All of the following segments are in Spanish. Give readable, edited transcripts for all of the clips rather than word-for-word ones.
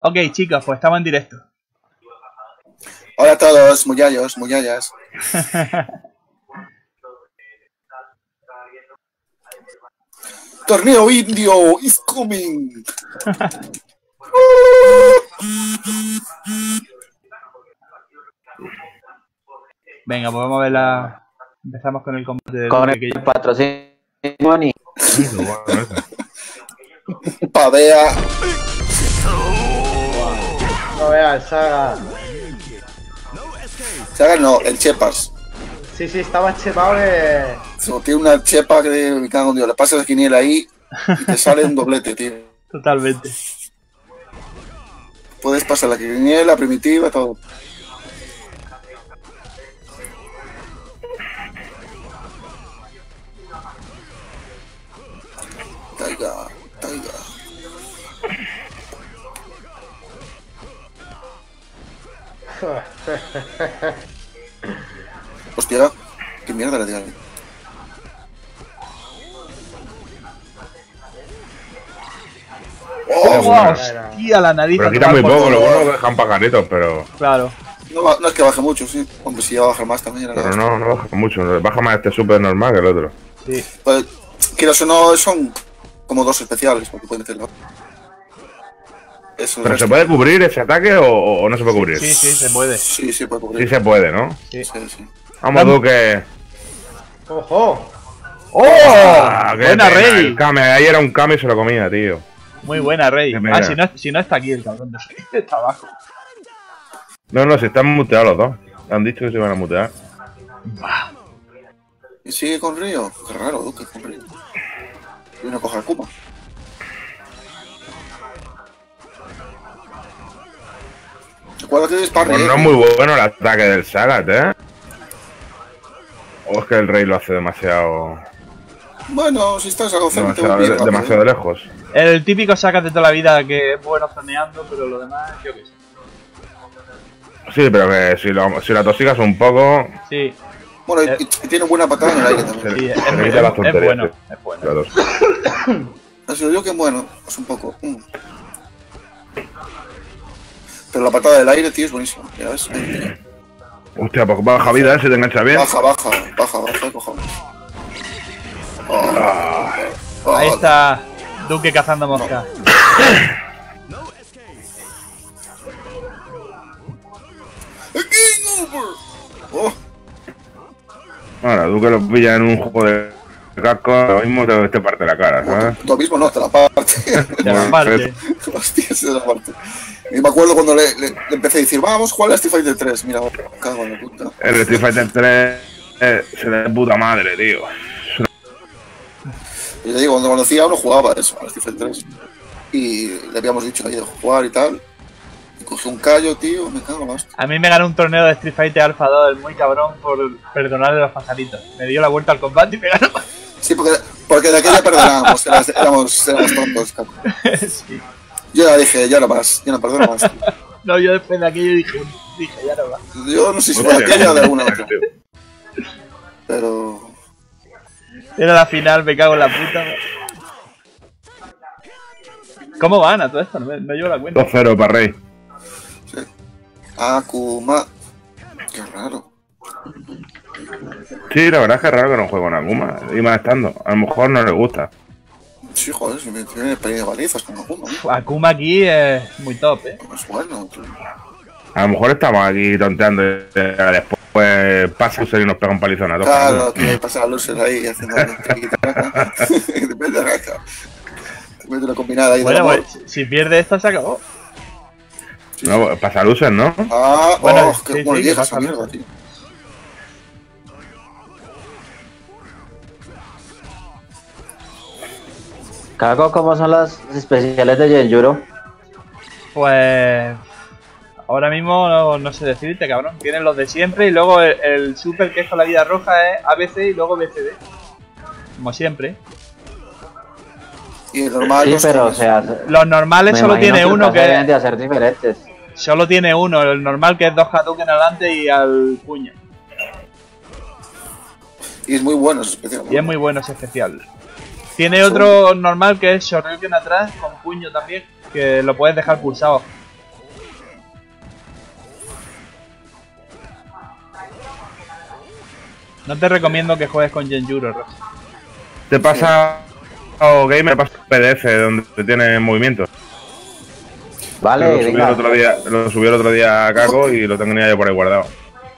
Ok, chicos, pues estamos en directo. Hola a todos, muyayos, muyayas. Torneo indio is coming. Venga, pues vamos a ver la... Empezamos con el combate de con Duque, el patrocinio. Pavea. No veas, Saga. Saga no, el Chepas. Sí, estaba chepado de... Tiene una chepa que me cago en Dios. Le pasas la quiniela ahí y te sale un doblete, tío. Totalmente. Puedes pasar la quiniela, primitiva, todo. Taiga. Hostia, qué mierda le digan. ¡Oh! ¡Hostia, la nariz! Pero quita muy poco, lo bueno que dejan pajaritos, pero... Claro. No es que baje mucho, sí. Hombre, si iba a bajar más también. Pero no baja mucho, baja más este súper normal que el otro. Sí. Pues, quieras o no, son como dos especiales, porque pueden hacerlo. ¿Pero se puede cubrir ese ataque o no se puede cubrir? Sí, se puede. Sí, se puede cubrir. Sí se puede, ¿no? Sí. Vamos, Duque. ¡Ojo! ¡Oh! ¡Buena, Rey! El Kame, ahí era un Kame y se lo comía, tío. Muy buena, Rey. Mira. Si no está aquí el cabrón de Rey. Está abajo. No, si están muteados los dos. Han dicho que se iban a mutear. ¿Y sigue con Río? Qué raro, Duque, con Río. Viene a coger Kuma. ¿Cuál que dispara? Pues no es muy bueno el ataque del Sagat, ¿eh? O es que el Rey lo hace demasiado... Bueno, si estás a gozar, demasiado lejos. El típico Sagat de toda la vida que es bueno zoneando, pero lo demás, yo qué sé. Sí, pero que si la tosigas un poco... Sí. Bueno, y tiene buena patada en el aire también. Sí, es bueno. Así lo digo que es bueno, es un poco. Pero la patada del aire, tío, es buenísima. Ya ves. Hostia, pues baja vida, si te engancha bien. Baja, cojones. Ahí está Duque cazando moscas. Game over. Ahora, Duque lo pilla en un juego de casco, lo mismo te parte la cara, ¿sabes? Tú mismo no, te la parte. Te la parte. Hostia, se la parte. Y me acuerdo cuando le empecé a decir, vamos, ¿cuál es Street Fighter 3? Mira, cago en la puta. El Street Fighter 3 se le da puta madre, tío. Y le digo, cuando conocía a uno jugaba eso, a Street Fighter 3. Y le habíamos dicho ahí de jugar y tal. Y cogí un callo, tío, me cago en la hostia. A mí me ganó un torneo de Street Fighter Alpha 2, el muy cabrón, por perdonarle los pajaritos. Me dio la vuelta al combate y me ganó. Sí, porque de aquella perdonábamos, éramos tontos, caco. Sí. Yo ya dije, ya no más, ya no perdono más. Tío. No, yo después de aquello dije, ya no va. Yo no sé si fue aquella o de alguna otra. Pero... Era la final, me cago en la puta. ¿Cómo van a todo esto? No llevo la cuenta. 2-0 para Rey. Sí. Akuma. Qué raro. Sí, la verdad es que es raro que no juegue con Akuma. Y más estando. A lo mejor no le gusta. Sí, joder, si me tiene pequeñas balizas con Akuma. Akuma aquí es muy top, Es bueno, tío. A lo mejor estamos aquí tonteando y después pasa Loser y nos pega un palizón a todos. Claro, que pasa a Loser ahí haciendo depende de la raza. Te mete una combinada ahí. Bueno, pues si pierde esta se acabó. Sí, no, sí. pasa Loser, ¿no? Ah, bueno, qué sí, bueno sí, llega que esa pasa mierda, Loser. tío. Cago, ¿cómo son las especiales de Genjuro? Pues... Ahora mismo no sé decirte, cabrón. Tienen los de siempre y luego el super que es con la vida roja es ABC y luego BCD. Como siempre. Y el normal. Sí, pero o sea... Los normales solo tiene uno que... Deben de hacer diferentes. Solo tiene uno, el normal que es 2 Hadouken adelante y al puño. Y es muy bueno ese especial. Y es muy bueno ese especial. Tiene otro normal que es Shoryuken atrás con puño también, que lo puedes dejar pulsado. No te recomiendo que juegues con Genjuro, Rossi. Te pasa... O Gamer pasa PDF donde te tiene movimientos. Vale, Lo subí, el otro día a Caco y lo tenía yo por ahí guardado.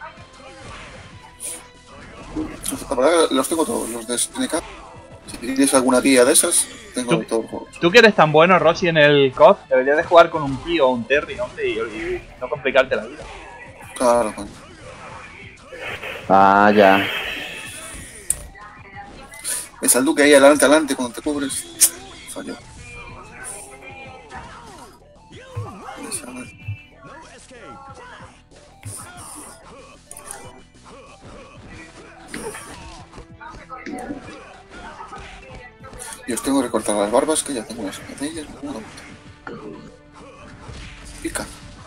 La verdad que los tengo todos, los de SNK. Si tienes alguna guía de esas, tengo todos los juegos. Tú que eres tan bueno, Rossi, en el COD, deberías de jugar con un Ki o un Terry, hombre, y no complicarte la vida. Claro, coño. Ah, ya. Ves al Duque ahí adelante cuando te cubres. Falló. Y os tengo que recortar las barbas, que ya tengo unas de ellas. Pica.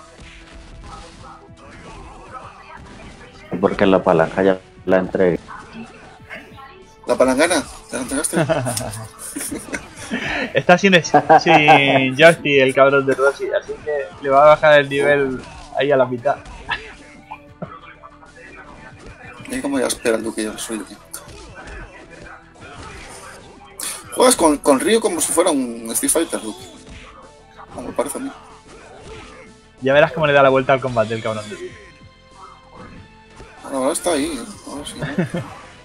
Porque la palanca ya la entregué. ¿La palangana? ¿Te la entregaste? Está sin joystick el cabrón de Rossi, así que le va a bajar el nivel ahí a la mitad. Y como ya espera el Duque, yo soy Duque. Juegas con Ryu como si fuera un Street Fighter, Duque. Como me parece a mí. Ya verás cómo le da la vuelta al combate el cabrón de Rossi. Ahora está ahí, ¿eh? Ahora sí, ¿no?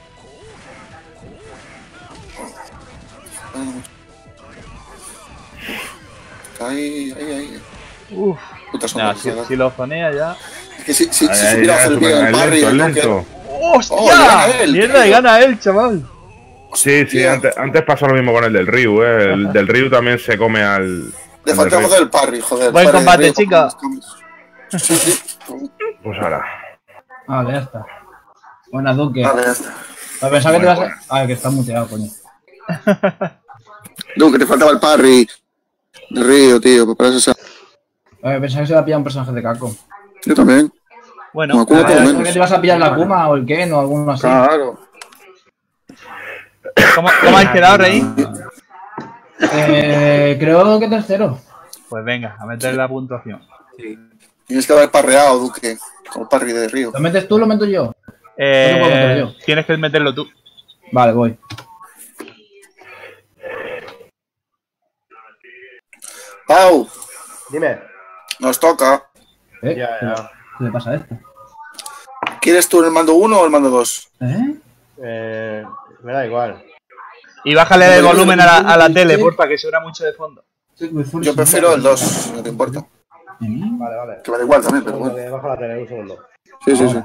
Ahí. Uff. Puta Nah, sombra. si lo zonea ya. Es que si supiera hacer bien el parry, el Duque. ¡Hostia! Oh, gana él, ¡Mierda, tío. y gana él, chaval! Sí, antes pasó lo mismo con el del Ryu, El del Ryu también se come al... Le al faltaba del hacer el parry, joder. Buen Parry de combate, Ryu, chica. Sí. Pues ahora. Vale, ya está. Buena, Duque. Vale, ya está. Pensaba que te ibas a... Ah, que está muteado, coño. Duque, te faltaba el parry de Ryu, tío. Para eso Pensaba que se iba a pillar un personaje de Caco. Yo también. Bueno, Akuma por lo ¿Pensaba menos. que te ibas a pillar la Akuma o el Ken o alguno así? Claro. ¿cómo habéis quedado, Rey? Creo que tercero. Pues venga, a meterle la puntuación. Tienes que haber parreado, Duque. Con el parry de Ryu. ¿Lo metes tú o lo meto yo? ¿Dónde puedo meterlo yo? Tienes que meterlo tú. Vale, voy. Pau, Dime. nos toca. Ya. ¿Qué le pasa a esto? ¿Quieres tú el mando 1 o el mando 2? Me da igual. Y bájale el volumen a la tele, porfa, que suena mucho de fondo. Yo prefiero el 2, si no te importa. Vale. Que me da igual también, pero bueno. Bajo la tele, un segundo. Sí.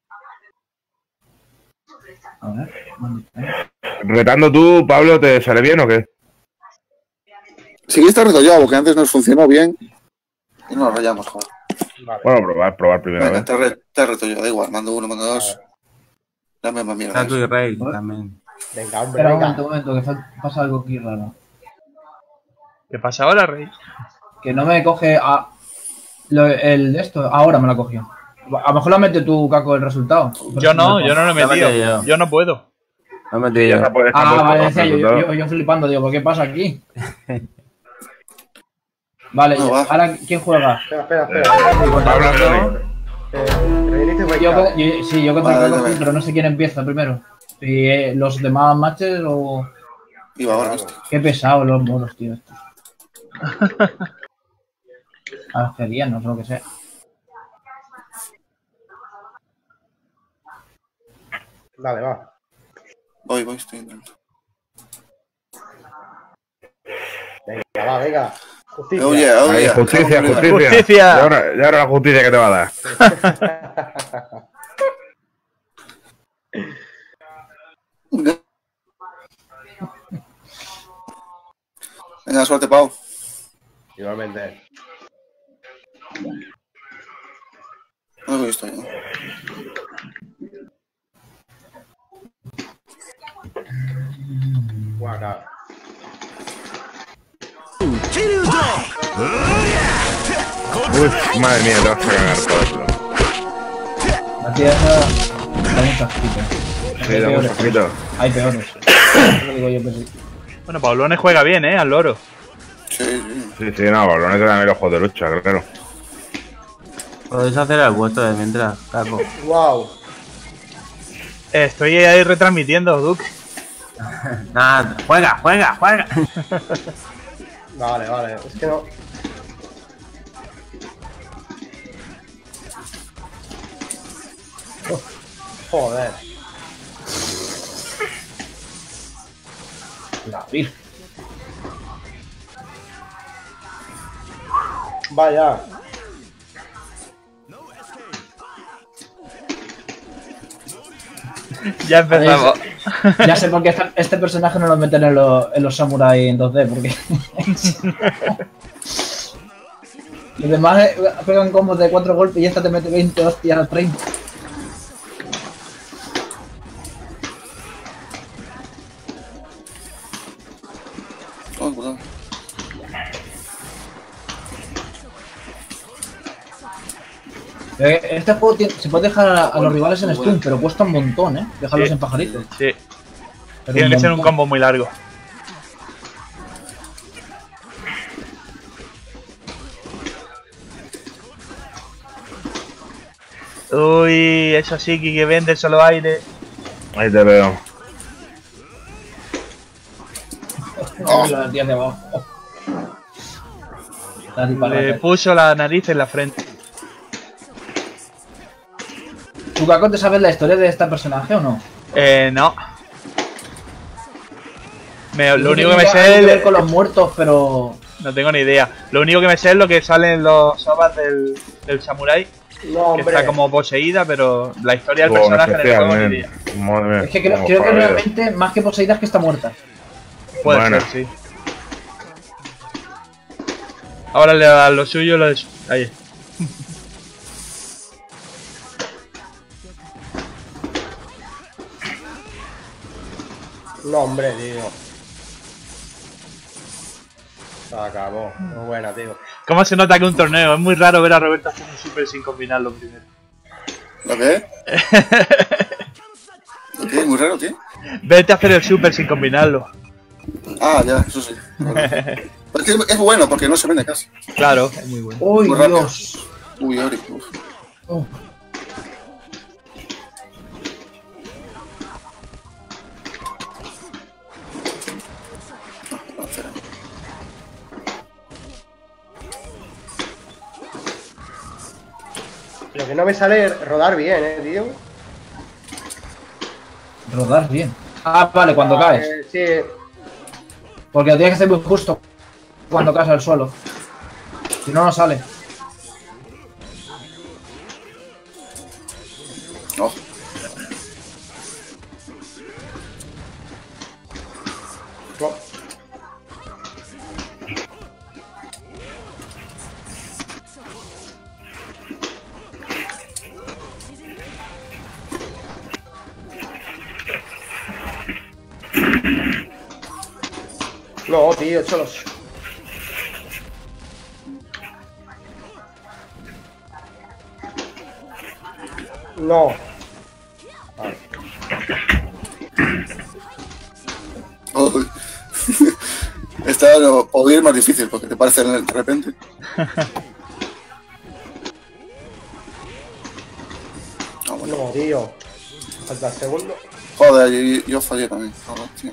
A ver, ¿dónde está? Retando tú, Pablo, ¿te sale bien o qué? Sí, está reto yo, porque antes nos funcionó bien. Y no nos rayamos, joder. Vale. Bueno, probar primero, Venga, te reto yo, da igual. Mando 1, mando 2. Dame más mierda. Tato y Rey también. Venga, hombre, Espera un venga. momento, que pasa algo aquí raro. ¿Qué pasa ahora, Rey? Que no me coge el de esto, ahora me lo cogió. A lo mejor lo mete tú, Caco, el resultado. Yo no lo he Lo metido. metí yo. Yo no puedo. No me estoy yo. Ya puede estar Ah, puesto vale, el decía resultado. yo flipando, digo, ¿por qué pasa aquí? Vale, No, va. ahora, ¿quién juega? Espera. Pablo Antonio. Reinicio Yo Breakout. contra Vale, Caco, vale. sí, pero no sé quién empieza primero. Si los demás matches o... Iba ahora, este. Qué pesados los moros, tío, estos. Algerianos o lo que sea. Vale, va. Voy, estoy entrando. Venga. Justicia. Oye, Ahí, justicia. ¡Justicia! Y ahora la justicia que te va a dar. Venga, suerte, Pau. Igualmente. No lo he visto yo. Guaca. Uy, madre mía, te vas a cagar todo esto. La tía esa da muchas quitas. Sí, da mucho frito. Hay peores. Lo digo yo que sí. Bueno, Paulones juega bien, al loro. Sí. Sí, no, Pablo, te dan los juegos de lucha, claro. Podéis hacer el vuestro de mientras, Caco. Wow. Estoy ahí retransmitiendo, Duke. Nada, juega. Vale, vale. Es que no. Joder. La virgen. Vaya. Ya empezamos. Ya sé por qué este personaje no lo meten en los samuráis en 2D, porque. Los demás pegan combos de 4 golpes y esta te mete 20 hostias al 30. Oh, cuidado. Este juego se puede dejar a los rivales en stun, pero cuesta un montón, ¿eh? Dejarlos en pajaritos. Sí. Pero Tiene que ser un montón. combo muy largo. Uy, eso sí, que vende solo aire. Ahí te veo. Oh, la tía de abajo. Oh. La tipa Le rata. puso la nariz en la frente. ¿Tú, Kako, te sabes la historia de este personaje o no? No. Lo Dice único que me tiene sé algo que ver es... con los muertos, pero. No tengo ni idea. Lo único que me sé es lo que sale en los sobas del samurái. No, Que hombre. está como poseída, pero la historia del Buah, personaje no tengo ni especialmente. idea. Madre mía, Es que creo cómo que jodido. realmente, más que poseída, es que está muerta. Puede Bueno. ser, sí. Ahora le da lo suyo, lo de su... Ahí. No, hombre, tío. Se acabó. Muy buena, tío. ¿Cómo se nota que un torneo? Es muy raro ver a Roberto haciendo un super sin combinarlo primero. ¿Lo qué? ¿Lo qué? ¿Muy raro, qué? Vete a hacer el super sin combinarlo. Ah, ya, eso sí. Vale. Pues es bueno porque no se vende casi. Claro, es muy bueno. ¡Uy, Muy rápido. Dios! Uy, Ori. Uf. Oh. No, espera. Lo que no me sale es rodar bien, tío. Rodar bien. Ah, vale, cuando caes. Sí. Porque lo tienes que hacer muy justo cuando caes al suelo. Si no, no sale. No. No. No, tío, cholos. No. Vale. Uy. Esta no, podría ir más difícil porque te parece de repente. Ah, bueno. No, tío. Falta el segundo. Joder, yo fallé también. Joder, tío.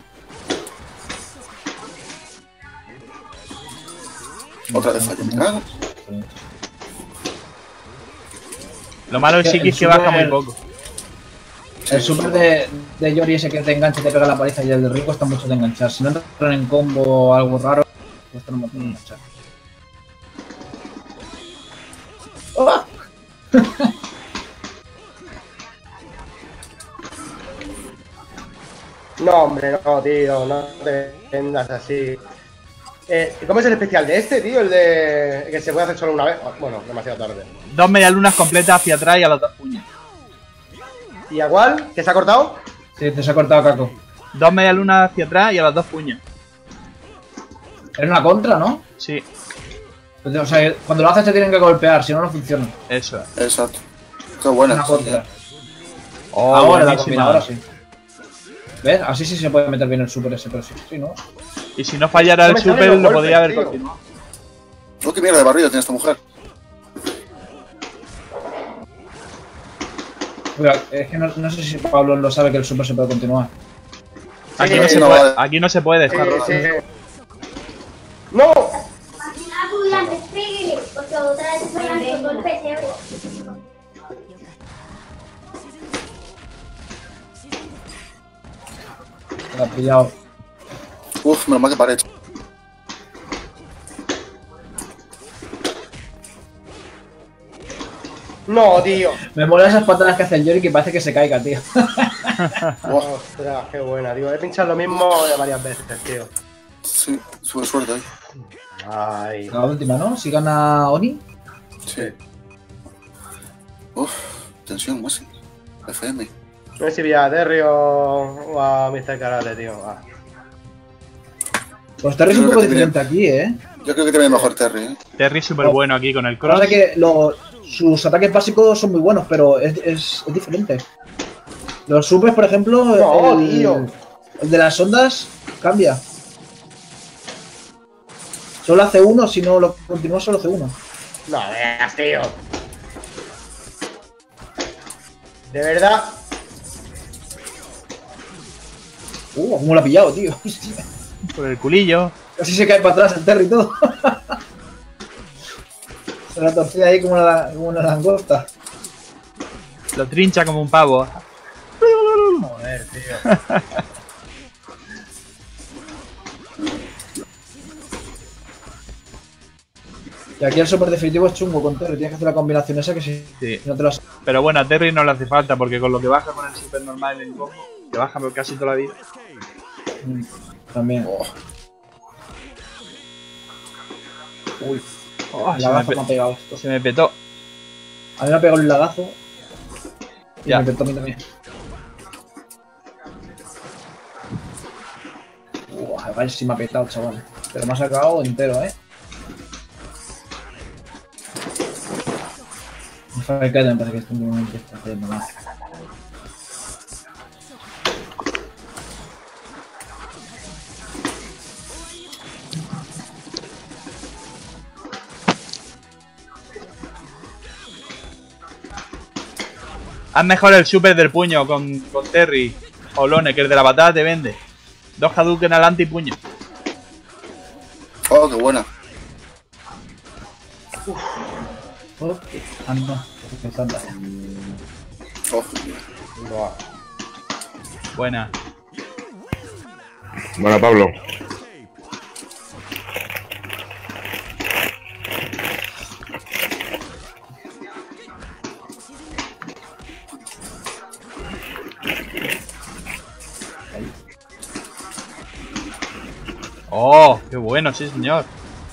Otra vez fallé, me cago. Lo malo es Shiki es que El baja muy super- poco. El super de Yori ese que te engancha y te pega la paliza y el de Rico cuesta mucho de enganchar. Si no entran en combo o algo raro, cuesta un montón de enganchar. ¡Ah! No, hombre, no, tío. No te vendas así. ¿Cómo es el especial de este, tío? El de que se puede hacer solo una vez. Bueno, demasiado tarde. 2 medialunas completas hacia atrás y a los 2 puños. ¿Y a cuál? ¿Que se ha cortado? Sí, te se ha cortado, Kako. 2 medialunas hacia atrás y a los 2 puños. Es una contra, ¿no? Sí, O sea, cuando lo haces te tienen que golpear, si no, no funciona. eso es. Exacto. Qué buena. Una contra. Oh, Ahora la buenísima. combinadora sí. ¿Ves? Así sí se puede meter bien el super ese, pero sí, ¿no? Y si no fallara No el me salen super, los lo golpes, podría haber tío. continuado. Oh, qué mierda de barrido tiene esta mujer. Pero es que no sé si Pablo lo sabe que el super se puede continuar. Aquí no, aquí no se puede dejar. Sí. ¡No! Me ha pillado. Uf, menos mal que pared. No, tío. Me mola esas patadas que hace el Yori que parece que se caiga, tío. Ostras, qué buena, tío. He pinchado lo mismo varias veces, tío. Sí, sube suerte ahí. Ay. La última, ¿no? Si gana Oni. Sí. Uf, tensión máxima. FM. No sé si vi a Terry o a Mr. Karate, tío. Ah. Pues Terry es un poco diferente aquí, ¿eh? Yo creo que tiene mejor Terry, ¿eh? Terry es súper bueno aquí con el cross. Ahora que sus ataques básicos son muy buenos, pero es diferente. Los supers, por ejemplo, No, tío. el de las ondas cambia. Solo hace uno, si no lo continúa solo hace uno. No veas, tío. De verdad. Cómo lo ha pillado, tío. Por el culillo. Casi se cae para atrás el Terry y todo. Se la torcida ahí como una langosta. Lo trincha como un pavo. Joder, tío. Y aquí el super definitivo es chungo con Terry. Tienes que hacer la combinación esa que si Sí. no te lo... Pero bueno, a Terry no le hace falta porque con lo que baja con el super normal en combo, que baja por casi toda la vida. También. Uy, Oh, el lagazo me ha pegado esto. se me petó. A mí me ha pegado el lagazo. Y Ya. me petó a mí también. A ver si me ha petado, chaval. Pero me ha sacado entero, ¿eh? Me parece que este momento está haciendo mal. Haz mejor el super del puño con Terry. Olone, que el de la patada te vende. 2 Hadouken adelante y puño. Oh, qué buena. Oh, anda, qué tanta. Oh, Buah. Buena. Bueno, Pablo. Oh, qué bueno, sí señor.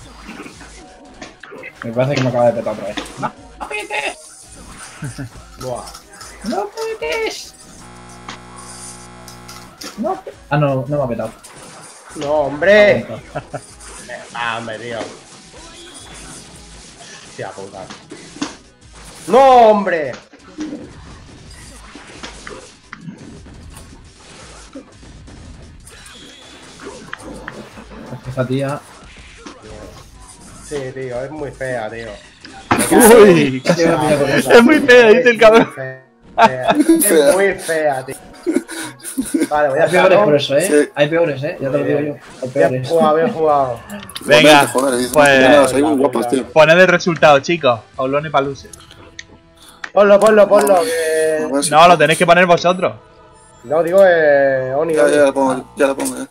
Me parece que me acaba de petar otra vez. Buah. ¡No puedes! No. Ah, no me ha petado. No, hombre. Hombre, tío. Hostia puta. ¡No, hombre! Esta tía. Sí, tío, es muy fea, tío. Uy, Casi me ha pillado con esa. es muy fea, dice el cabrón. Es muy fea, tío. Vale, voy a Hay peores por sacar. eso, ¿eh? Sí. Hay peores, ¿eh? Ya te lo digo yo. Hay Bien peores. jugado, bien jugado. Venga, joder, dice, pues soy muy guapas, tío. poned el resultado, chicos. Olone Paluse. Ponlo, que... A ver si- No, lo tenéis que poner vosotros. No, digo, Oni, Ya, Oni. ya la pongo, ya la pongo, ya.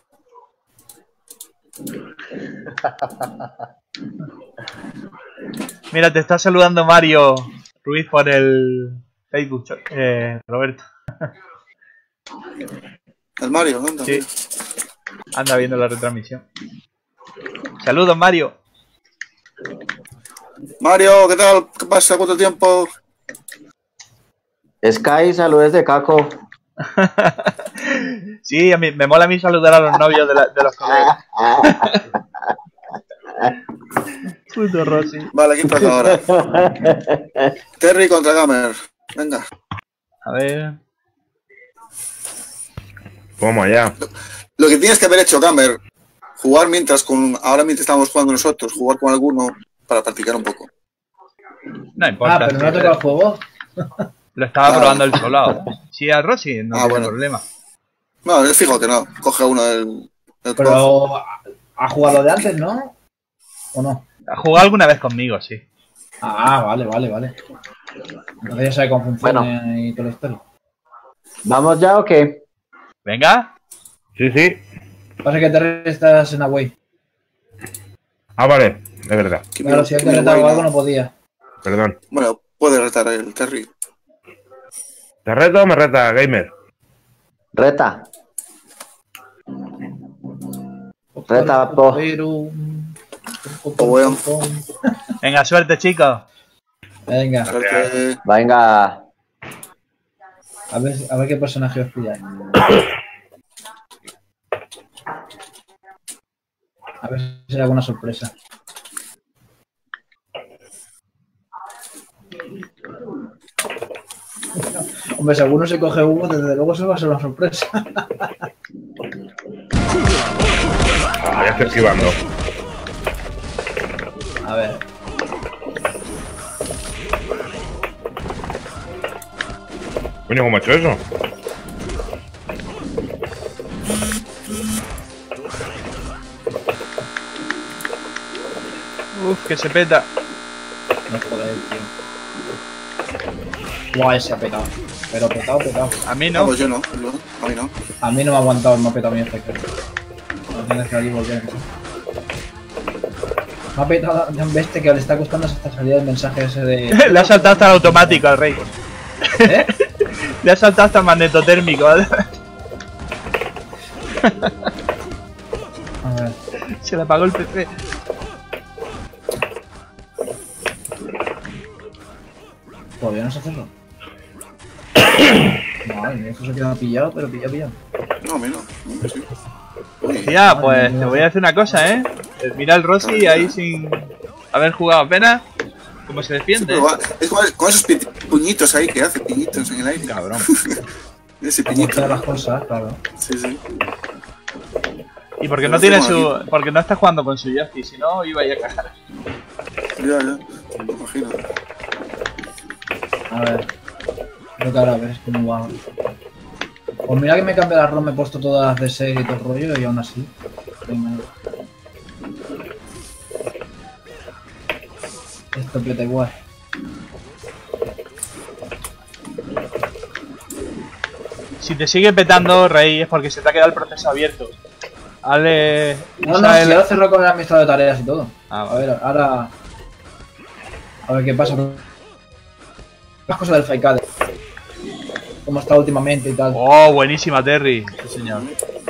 Mira, te está saludando Mario Ruiz por el Facebook, Roberto. El Mario, anda. Sí. Anda viendo la retransmisión. Saludos, Mario. Mario, ¿qué tal? ¿Qué pasa? ¿Cuánto tiempo? Sky, saludos de Caco. Sí, a mí, me mola a mí saludar a los novios de los colegas. Puto Rossi. Vale, aquí empieza ahora. Terry contra Gamer. Venga. A ver. Vamos allá. Lo que tienes que haber hecho, Gamer, jugar ahora mientras estamos jugando nosotros, jugar con alguno para practicar un poco. No importa. Ah, pero no ha tocado el juego. Lo estaba probando el solado. Sí, a Rossi no tiene bueno. problema. No, es fijo que no. Coge uno del Pero ha jugado de antes, ¿no? ¿O no? Ha jugado alguna vez conmigo, sí. Ah, vale. Entonces ya sabe cómo funciona y toda la historia. ¿Vamos ya o qué? Venga. Sí, sí. Pasa que te estás en Away. Ah, vale, es verdad. Claro, si antes retado algo no podía. Perdón. Bueno, puede retar el Terry. ¿Te reto o me reta, gamer? Reta. Reta, po. Bueno. Venga, suerte, chicos. Venga, Venga. a ver qué personaje os pilláis. A ver si hay alguna sorpresa. Hombre, si alguno se coge Hugo, desde luego eso va a ser una sorpresa. Ya estoy esquivando. A ver. Coño, ¿cómo ha hecho eso? Uf, que se peta. No joder, tío. Guau, se ha petado. Pero petado. A mí No, no. pues yo no. A mí no. A mí no me ha aguantado, me ha petado a mí este creo. No tienes que allí volver. Me ha petado tan bestia que le está costando hasta salir el mensaje ese de... Le ha saltado hasta el automático al rey. ¿Eh? Le ha saltado hasta el magnetotérmico. ¿Vale? A ver. Se le apagó el PC. Todavía no sé hacerlo. Madre mía, esto se queda pillado, pero pillado. No, a mí no. No, sí. Uy, Tía, pues te voy a decir una cosa, ¿eh? Mira el Rossi ahí sin haber jugado apenas. ¿Cómo se sí, defiende? pero es con esos puñitos ahí que hace, piñitos en el aire. Cabrón. Ese Para piñito. mostrar las cosas, claro. Sí. Y porque no tiene su. Porque no está jugando con su joystick, si no iba a ir a cagar. Ya. Me imagino. A ver. Creo que ahora a ver cómo va. Pues mira que me cambia la ROM, me he puesto todas las de serie y todo el rollo y aún así. Venga. Esto peta igual. Si te sigue petando, Rey, es porque se te ha quedado el proceso abierto. Dale. No, si ahora cerró con el administrador de tareas y todo. Ah, A vale. ver, ahora. A ver qué pasa. Las cosas del Faikade. Como está últimamente y tal. Oh, buenísima, Terry. Sí, señor.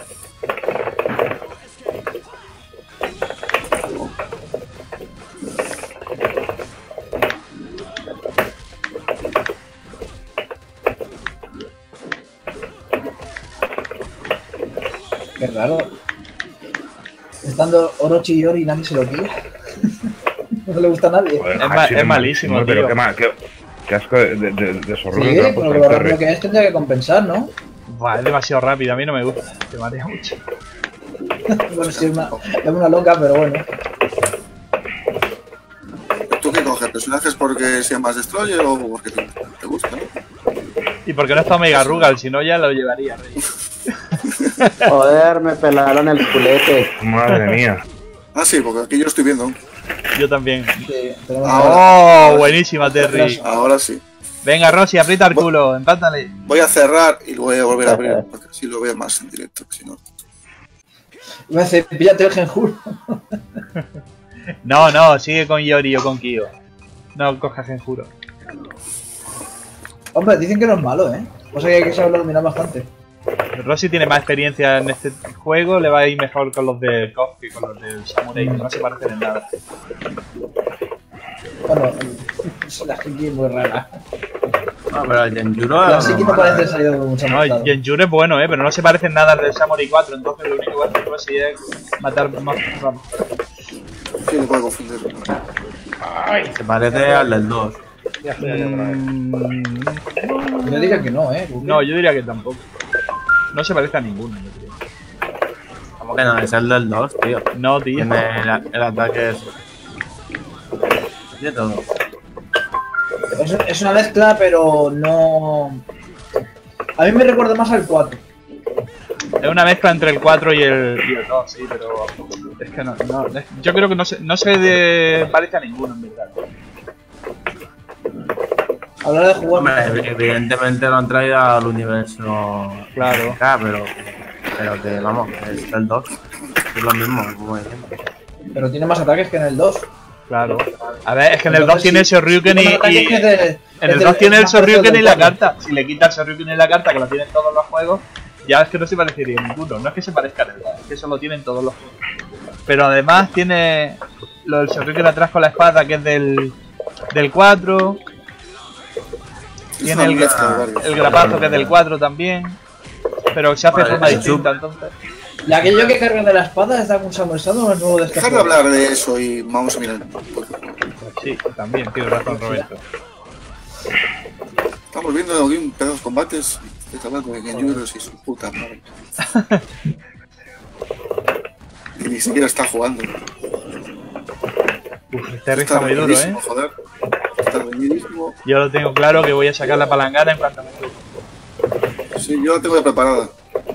Qué raro. Estando Orochi y Yori y nadie se lo pilla. No le gusta a nadie. Joder, Es Hachi, malísimo, pero tío. qué asco de sorrón. Sí, pero lo rápido que es tendría que compensar, ¿no? Buah, es demasiado rápido, a mí no me gusta. Te marea mucho. Bueno, sí, es una loca, pero bueno. ¿Tú qué coges? ¿Personajes porque sean más destroyer o porque te gusta? Y porque no está Omega Rugal, si no ya lo llevaría, Rey. Joder, me pelaron el culete. Madre mía. Ah, sí, porque aquí yo lo estoy viendo. Yo también. Sí, tenemos Oh, buenísima, Terry. Ahora sí. Venga, Rossi, aprieta el culo, empátale. Voy a cerrar y lo voy a volver a abrir porque así lo veo más en directo. Si no. Me hace, píllate el Genjuro. No, sigue con Yori o con Kyo. No cojas Genjuro. Hombre, dicen que no es malo, ¿eh? O sea que hay que saberlo dominar bastante. Rossi tiene más experiencia en este juego, le va a ir mejor con los de KOF que con los del Samurai, que no se parecen en nada. Bueno, la Shiki es muy rara. No, pero el Genjuro La es Shiki no normal, parece salido de mucho No, más. Genjuro es bueno, pero no se parecen nada al del Samurai 4, entonces lo único que va a hacer Rossi es matar más rápido. Sí, le puedo confundir. Se parece al del 2. Yo diría que no, ¿eh? No, yo diría que tampoco. No se parece a ninguno, yo creo. ¿Cómo que no? Es el del 2, tío. No, tío. Tiene el ataque ese. Tiene todo. Es una mezcla, pero no... A mí me recuerda más al 4. Es una mezcla entre el 4 y el 2, sí, pero es que no, yo creo que no se parece a ninguno, en verdad. Hablar de jugar... Hombre, evidentemente lo han traído al universo. Claro. Pero que vamos, es el 2. Es lo mismo, como ejemplo. Pero tiene más ataques que en el 2. Claro. A ver, es que en el 2 Entonces, tiene el Shoryuken en el 2 tiene el Shoryuken y la carta. Si le quitas el Shoryuken y la carta, que lo tienen todos los juegos, ya es que no se parecería a ninguno. No es que se parezca en el 2, es que eso lo tienen todos los juegos. Pero además tiene lo del Shoryuken atrás con la espada, que es del 4. Tiene el grapazo, que es del 4 también. Pero se hace de forma distinta, entonces. ¿Y aquello que carga de la espada está con Samuel Shadow o es nuevo de este Dejar de juego? hablar de eso y vamos a mirar. Sí, también, tienes razón, Roberto. Estamos viendo aquí un pedazo de combates. Estoy hablando de Genjuros y su puta madre. Que ni siquiera está jugando. Uf, este rey está muy duro, reñidísimo, joder. Está reñidísimo. Yo lo tengo claro que voy a sacar la palangana en cuanto me suba. Sí, yo la tengo ya preparada.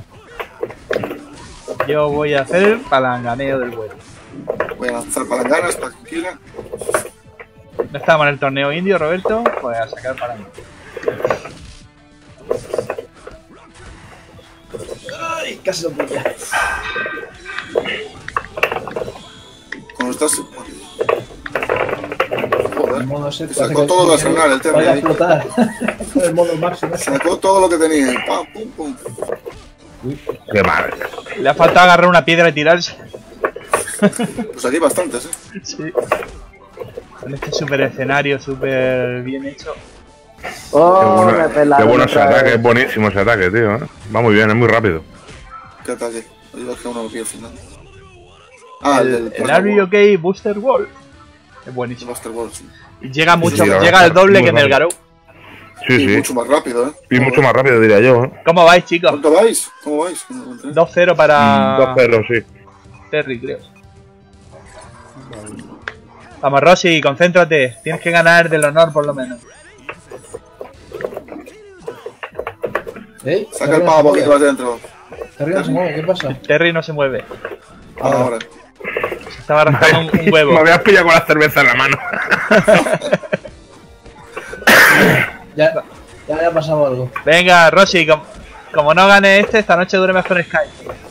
Yo voy a hacer el palanganeo del vuelo. Voy a lanzar palanganas para quien quiera. No estábamos en el torneo indio, Roberto, pues a sacar palangana. Ay, casi lo pilla. Cuando estás. El Joder. modo set Sacó todo el arsenal, el tema. Vaya a explotar. Con el modo máximo. Sacó todo lo que tenía. Pam, pum, pum. Qué mal. Le ha faltado agarrar una piedra y tirarse. Pues aquí hay bastantes, Sí. Con este super escenario, súper bien hecho. Oh, me Qué pelaron bueno ese otra ataque, vez. es buenísimo ese ataque, tío. Va muy bien, es muy rápido. ¿Qué ataque? Digo que uno lo pide al final. Ah, El RBOK Booster Wall. Es buenísimo. Buster Wall, sí. Y llega mucho, Sí, la llega verdad, al doble muy que en el rápido. Garou. Sí, Y sí. mucho más rápido, Y mucho más rápido, diría yo. ¿Cómo vais, chicos? ¿Cuánto vais? ¿Cómo vais? Que no lo encontré. 2-0 para 2 perros, sí. Terry, creo. Vamos, Rossi, concéntrate. Tienes que ganar del honor, por lo menos. ¿Eh? Saca el pavo que vas dentro. Terry no se mueve, ¿qué pasa? Terry no se mueve. Ahora. Se estaba rascando un huevo. Me habías pillado con la cerveza en la mano. Ya le ha pasado algo. Venga, Rossi, como no gane este, esta noche duermes con Sky.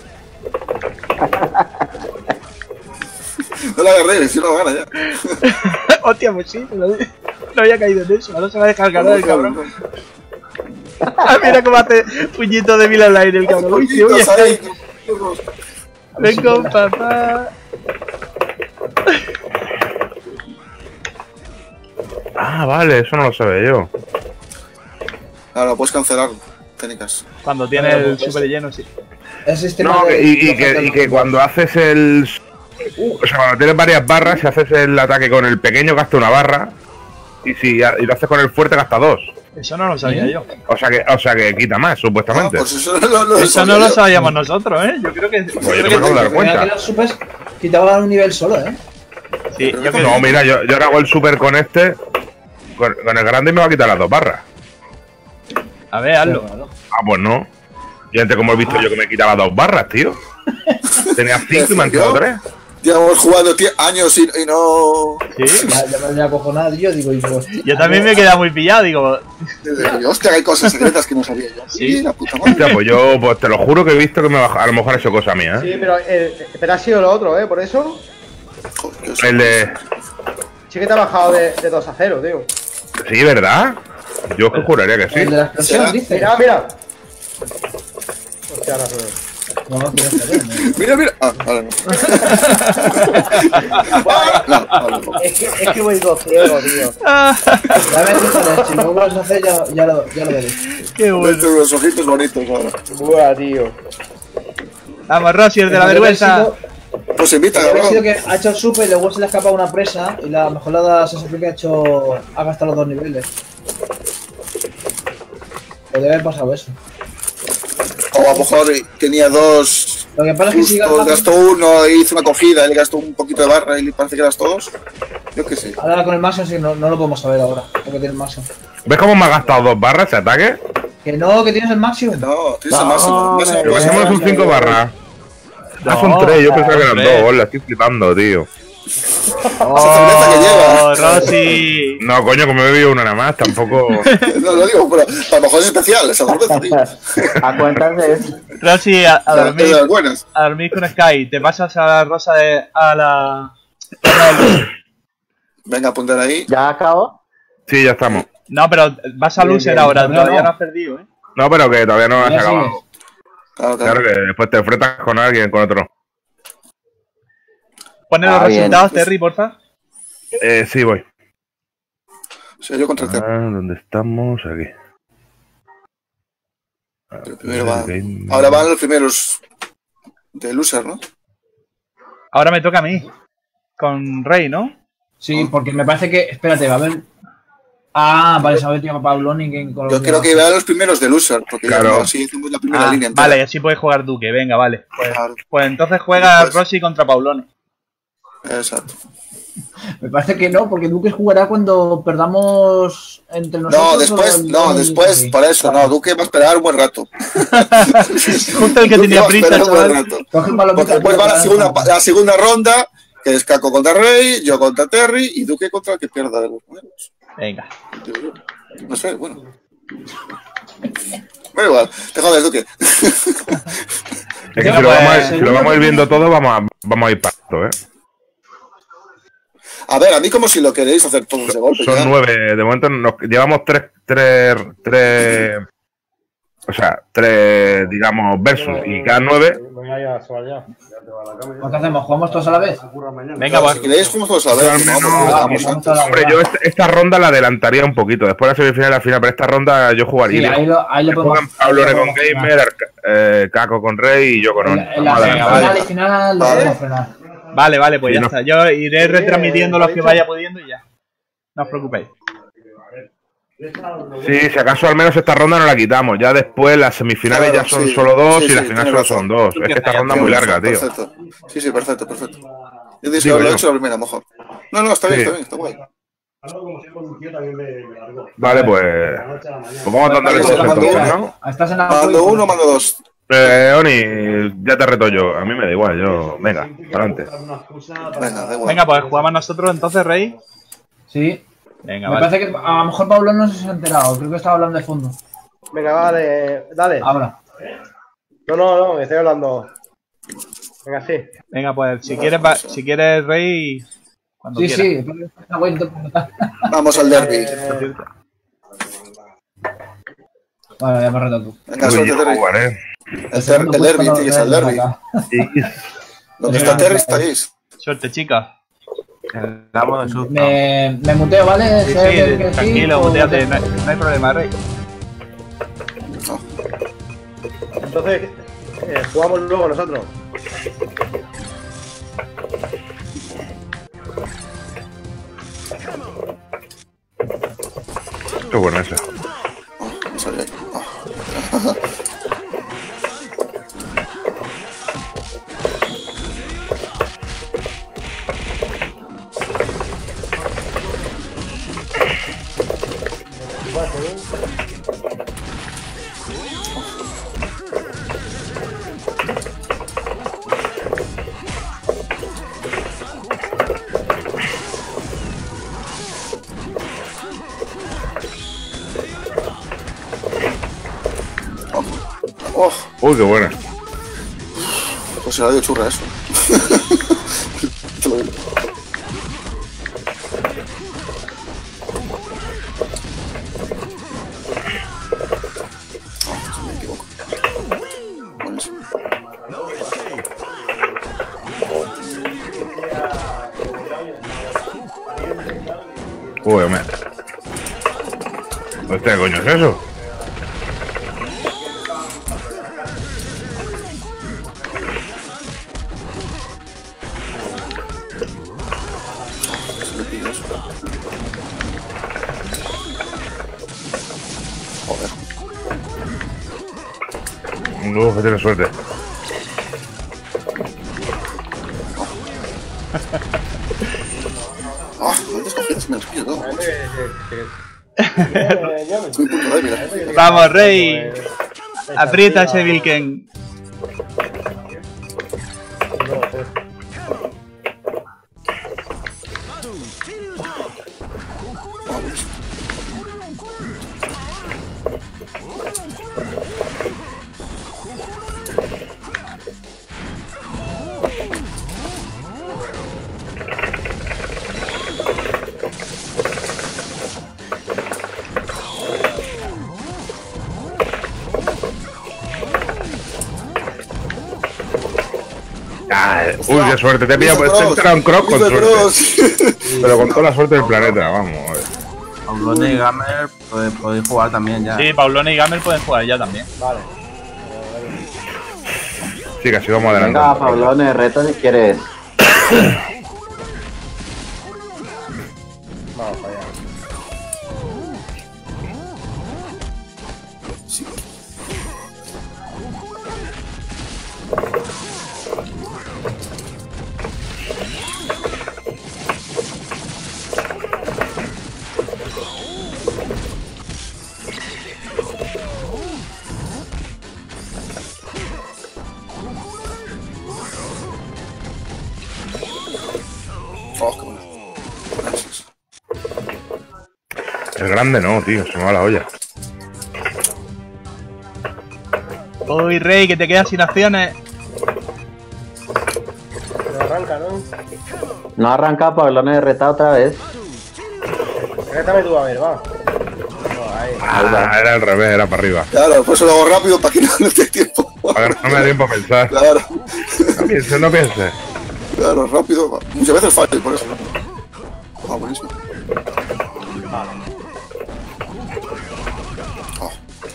No la agarré, si no lo gana ya. Hostia, pues sí, no había caído en eso. Ahora se va a dejar ganar el cabrón. Ah, mira cómo hace puñito de mil al aire el cabrón. Uy, sí, oye, Pollitos ahí, Sky. churros. Ven con papá. Ah, vale, eso no lo sabía yo. Ahora, puedes cancelar técnicas. Cuando tiene el super lleno, sí. El sistema No, de- y que cuando haces el... O sea, cuando tienes varias barras, si haces el ataque con el pequeño gasta una barra. Y lo haces con el fuerte gasta 2. Eso no lo sabía yo. O sea que quita más, supuestamente. Ah, pues eso no Eso no lo sabíamos nosotros, ¿eh? Yo creo que... Pues yo me acabo de dar Mira que cuenta. los supers quitaban un nivel solo, ¿eh? Sí, yo creo No, mira, yo ahora hago el super con este. Con el grande y me va a quitar las 2 barras. A ver, hazlo. Ah, pues no. Y antes, como he visto yo que me quitaba 2 barras, tío. Tenía 5 y me han quedado 3. Llevamos jugando años y no. Sí. Ya me había acojonado yo, digo, y pues, Yo también me he quedado muy pillado, digo... Hostia, hay cosas secretas que no sabía yo. Sí. La puta madre. Hostia, pues yo pues te lo juro que he visto que me baja, a lo mejor ha hecho cosa mía, ¿eh? Sí, pero ha sido lo otro, por eso. Joder, que eso- El de... Sí que te ha bajado de 2 a 0, tío. Sí, ¿verdad? Yo es que juraría que el sí. de la explosión, ¿Será? dice. Mira. Hostia, ahora se ve. No, tienes que ver, ¿no? Mira, mira. Ah, vale, no. No, vale, no. Es que voy dos ciego, tío. Ya me dices, si no lo vas a hacer, ya lo veré. Qué bueno. Dentro de los ojitos bonitos ahora. Buah, tío. Vamos, Rossi, el de la vergüenza. Pues invita, Podría haber sido cabrón. que ha hecho el super y luego se le ha escapado una presa y la mejor la da sensación que ha gastado los 2 niveles. Podría haber pasado eso. O a lo mejor tenía 2. Lo que pasa es que si Justo gastó uno e hizo una cogida y le gastó un poquito de barra y le parece que gastó 2. Yo que sí. Ahora con el máximo sí, no lo podemos saber ahora. Porque tiene el máximo. ¿Ves cómo me ha gastado 2 barras ese ataque? Que no, que tienes el máximo. No, tienes el máximo. Que pasemos un 5 barras. Ah, son 3, yo pensaba que eran 2, la estoy flipando, tío. Esa cerveza que lleva. ¡Oh, Rosy! No, coño, que me he bebido una nada más, tampoco. No lo digo, pero a lo mejor es especial esa cerveza, tío. A cuentas de eso. Rosy, a Es de dormir. las buenas. A dormir con Sky. Te pasas a la rosa a la. Venga, apuntar ahí. ¿Ya acabó? Sí, ya estamos. No, pero vas a loser bien, ahora. no, Todavía no. no has perdido, ¿eh? No, pero que todavía no has Ya acabado. sigues. Claro, Claro que después te enfrentas con alguien, con otro. Pone los Bien. resultados, Terry, porfa. Sí, voy. O sea, yo contra el Terry. ¿Dónde estamos? Aquí. Pero primero va. Ahora van los primeros de loser, ¿no? Ahora me toca a mí. Con Rey, ¿no? Sí, porque me parece que. Espérate, va a haber. Ah, vale, sabes, tío, Pabloni que en Colombia. Yo creo que iban los primeros de loser, porque Claro. ya así hicimos la primera línea entera. Vale, así puede jugar Duque. Venga, vale. Claro, Pues entonces juega Pues- Rossi contra Paulone. exacto. Me parece que no, porque Duque jugará cuando perdamos entre nosotros. No, después, o- no, después, sí. por eso, no, Duque va a esperar un buen rato. Justo el que Duque tenía va a prisa, esperar un buen chaval. rato. Coge palomita, Porque después tío, va para- la segunda ronda, que es Caco contra Rey, yo contra Terry y Duque contra el que pierda de los primeros. Venga. Digo yo. No sé, bueno. Pero igual, te jodes, Duque. Es que Venga, si lo, pues, vamos si lo vamos a ir viendo todo, vamos a ir pasto, ¿eh? A ver, a mí como si lo queréis hacer todos de golpe. Son ya. 9. De momento nos llevamos 3, o sea, 3, digamos, versus. Y cada 9. Venga, ya, se va ya. ¿Qué hacemos? ¿Jugamos todos a la vez? Venga, Claro, pues. si queréis, jugamos todos a ver. Al que menos- vamos vamos antes. a la- Hombre, yo esta ronda la adelantaría un poquito. Después de la semifinal y la final, pero esta ronda yo Sí, jugaría. ahí lo podemos. Juegan Pablo ahí lo con podemos Gamer, Caco con Rey y yo con frenar. Oni. En la Vamos a venga, final adelantar. y final lo Vale. podemos frenar. Vale, pues Sí, ya no. está. Yo iré retransmitiendo los que vaya pudiendo y ya. No os preocupéis. Sí, si acaso al menos esta ronda no la quitamos. Ya después las semifinales Claro, ya son sí. solo 2 Sí, y la sí, final tienes solo son razón. 2. Es que esta ronda es muy larga, tío. Perfecto. Sí, sí, perfecto, perfecto. Yo dije Digo que lo he yo. hecho la primera, mejor. No, está bien, Sí. está bien, está guay. Vale, pues vamos a dándole Vale, cosas mando entonces, uno. ¿no? Estás en la. Mando uno, mando dos. Oni, ya te reto yo. A mí me da igual, yo. Venga, adelante. Venga, da igual. Venga, pues jugamos nosotros entonces, Rey. Sí. Venga, Me vale. parece que a lo mejor Pablo no se ha enterado. Creo que estaba hablando de fondo. Venga, vale, dale. Ahora. No, me estoy hablando. Venga, sí. Venga, pues si quieres Rey, cuando Sí, quieras. sí. pero está bueno, Vamos al derby. Bueno, ya me reto tú. Venga, Uy, suerte, yo Terry. jugaré. El derby, tío, que es el derby. ¿Dónde está Terry? Estáis. Suerte, chica. Damos de susto. Me muteo, ¿vale? Sí, Sé que sí, tranquilo, o- muteate, no hay problema, Rey. Entonces, jugamos luego nosotros. Qué buena esa. No sabía. Oh, Uy, qué buena. pues se la dio churra eso. Te lo digo. Si me equivoco. Buenísimo. Uy, hombre. ¿Qué coño es eso? Se le pide eso. Joder. Que tiene suerte. Ah, Soy puto débil. Vamos, Rey. Aprieta ese Vilken. Uy, qué suerte, te he pillado. Este era un croc con suerte. Pero con toda la suerte del planeta, vamos. Paulone y Gamer podéis jugar también ya. Sí, Paulone y Gamer pueden jugar ya también. Vale. Sí, que así vamos adelante. Venga, Pablone, reta si quieres. Vamos para allá. Sí. Oh, qué bueno. Gracias. El grande no, tío, se me va la olla. Uy, Rey, que te quedas sin acciones. No arranca, ¿no? No arranca Pablone reta otra vez. Rétame tú, a ver, va. No, ahí. Ah, era al revés, era para arriba. Claro, por eso lo hago rápido para que no me dé tiempo. Para que no me dé tiempo a pensar. Claro, No pienses, no pienses. claro, rápido. Muchas veces fallo, por eso. Ah, buenísimo. Oh.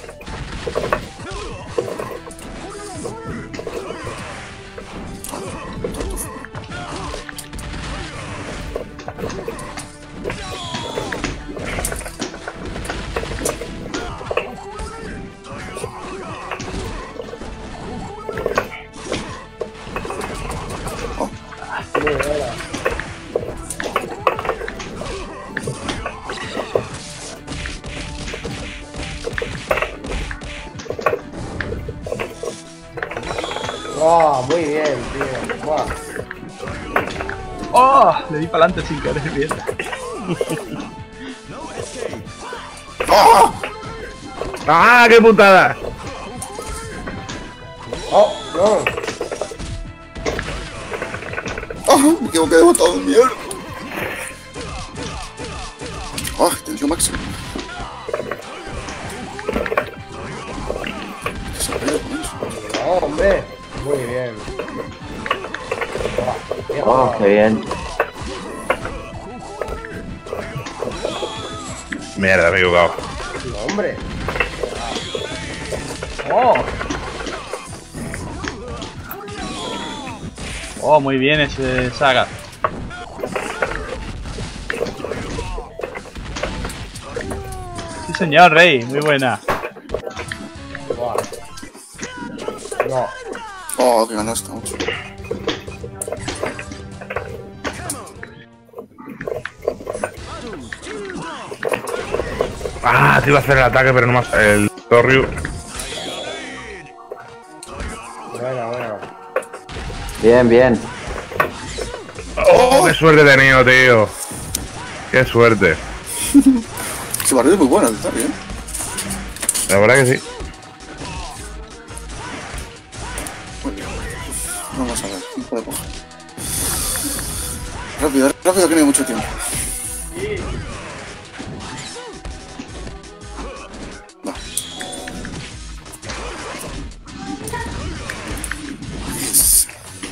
Oh, muy bien, tío. Buah. ¡Oh! Le di para adelante sin querer, bien. ¡Ah! ¡Ah, qué putada! Oh, no. ¡Ah! Me equivoqué de botón, mierda. ¡Ah! Tensión máxima. ¿Qué se puede con eso? No, hombre. Muy bien. Buah, Oh, qué bien. Mierda, me he equivocado. No, hombre. ¡Oh! Oh, muy bien ese Saga. Sí, señor, Rey. Muy buena. Buah. No. ¡Oh, que ganaste mucho! Ah, te iba a hacer el ataque, pero no más. El Torryu. Bueno, bueno. Bien, bien. ¡Oh, qué suerte he tenido, tío! ¡Qué suerte! Ese barrio es muy bueno, está bien. La verdad que sí. Vamos a ver, ¿quién puede coger? Rápido, rápido, que no hay mucho tiempo. Va. Yes.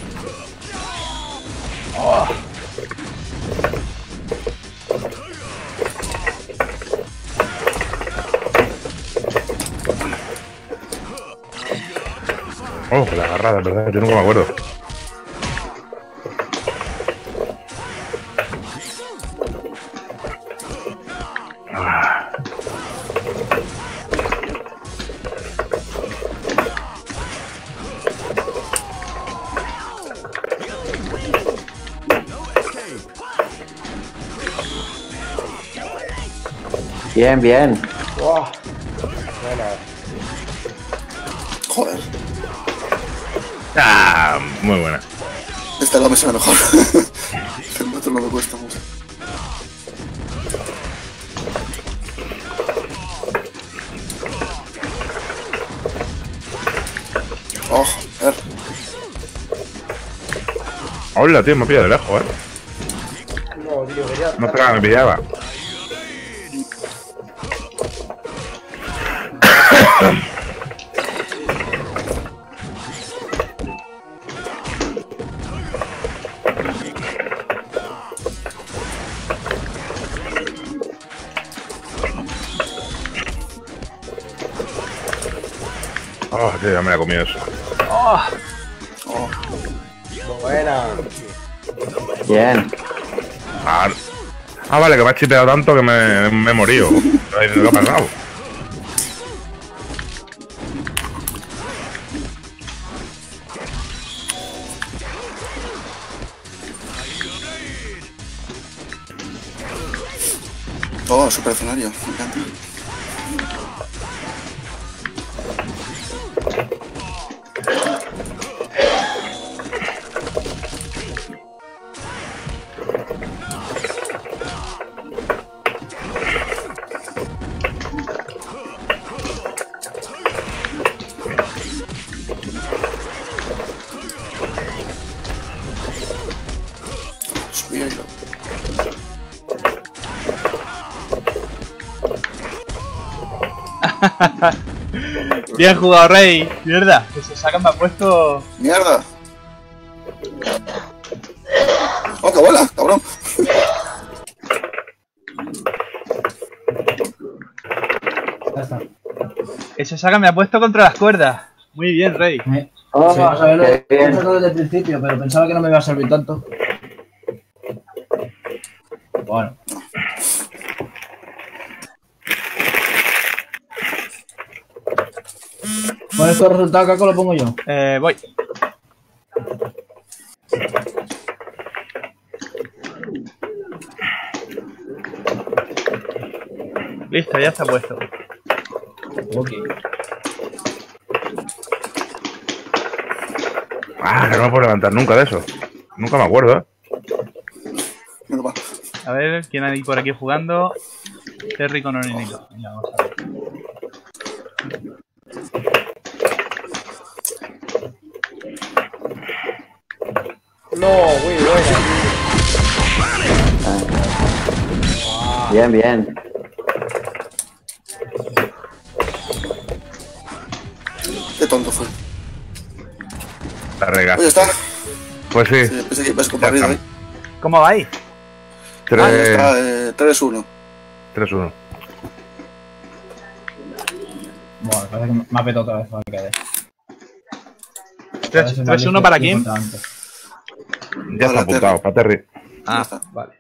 Oh, la agarrada, verdad, yo nunca me acuerdo. Bien, bien. Buah. Buena. Joder. Ah, muy buena. Esta la me suena mejor. El otro no me cuesta mucho. Oh, joder. Hola, tío, me pilla de lejos, No, tío, que ya. No esperaba, me pillaba. Oh, tío, ya me la he comido eso. ¡Oh! Oh, Buena. Bien. Ah, vale, que me ha chipeado tanto que me he morido. ¿Qué ha pasado? oh, super escenario. Me encanta. Subí ahí, loco. Bien jugado, Rey. Mierda, que se sacan me ha puesto. ¡Mierda! ¡Oh, qué bola, cabrón! Ya está. Ese saca me ha puesto contra las cuerdas. Muy bien, Rey. Oh, Sí, vas a verlo qué bien. desde el principio, pero pensaba que no me iba a servir tanto. Bueno. Con estos resultados, Caco, lo pongo yo. Voy. Listo, ya está puesto. Ok. Ah, que no me puedo levantar nunca de eso. Nunca me acuerdo, Menos mal. A ver, ¿quién hay por aquí jugando? Terry con Orinico. Venga, vamos a ver. No, muy buena. Bien, bien. Qué tonto fue. La regas. Oye, está. Pues sí. Sí, pensé que ibas con Ya barrido está. ahí. ¿Cómo vais? Ah, ya está, 3-1. 3-1. Bueno, parece que me ha petado otra vez para que quede. 3-1 para quién? Ya está Para apuntado, para Terry. Ah, está. vale.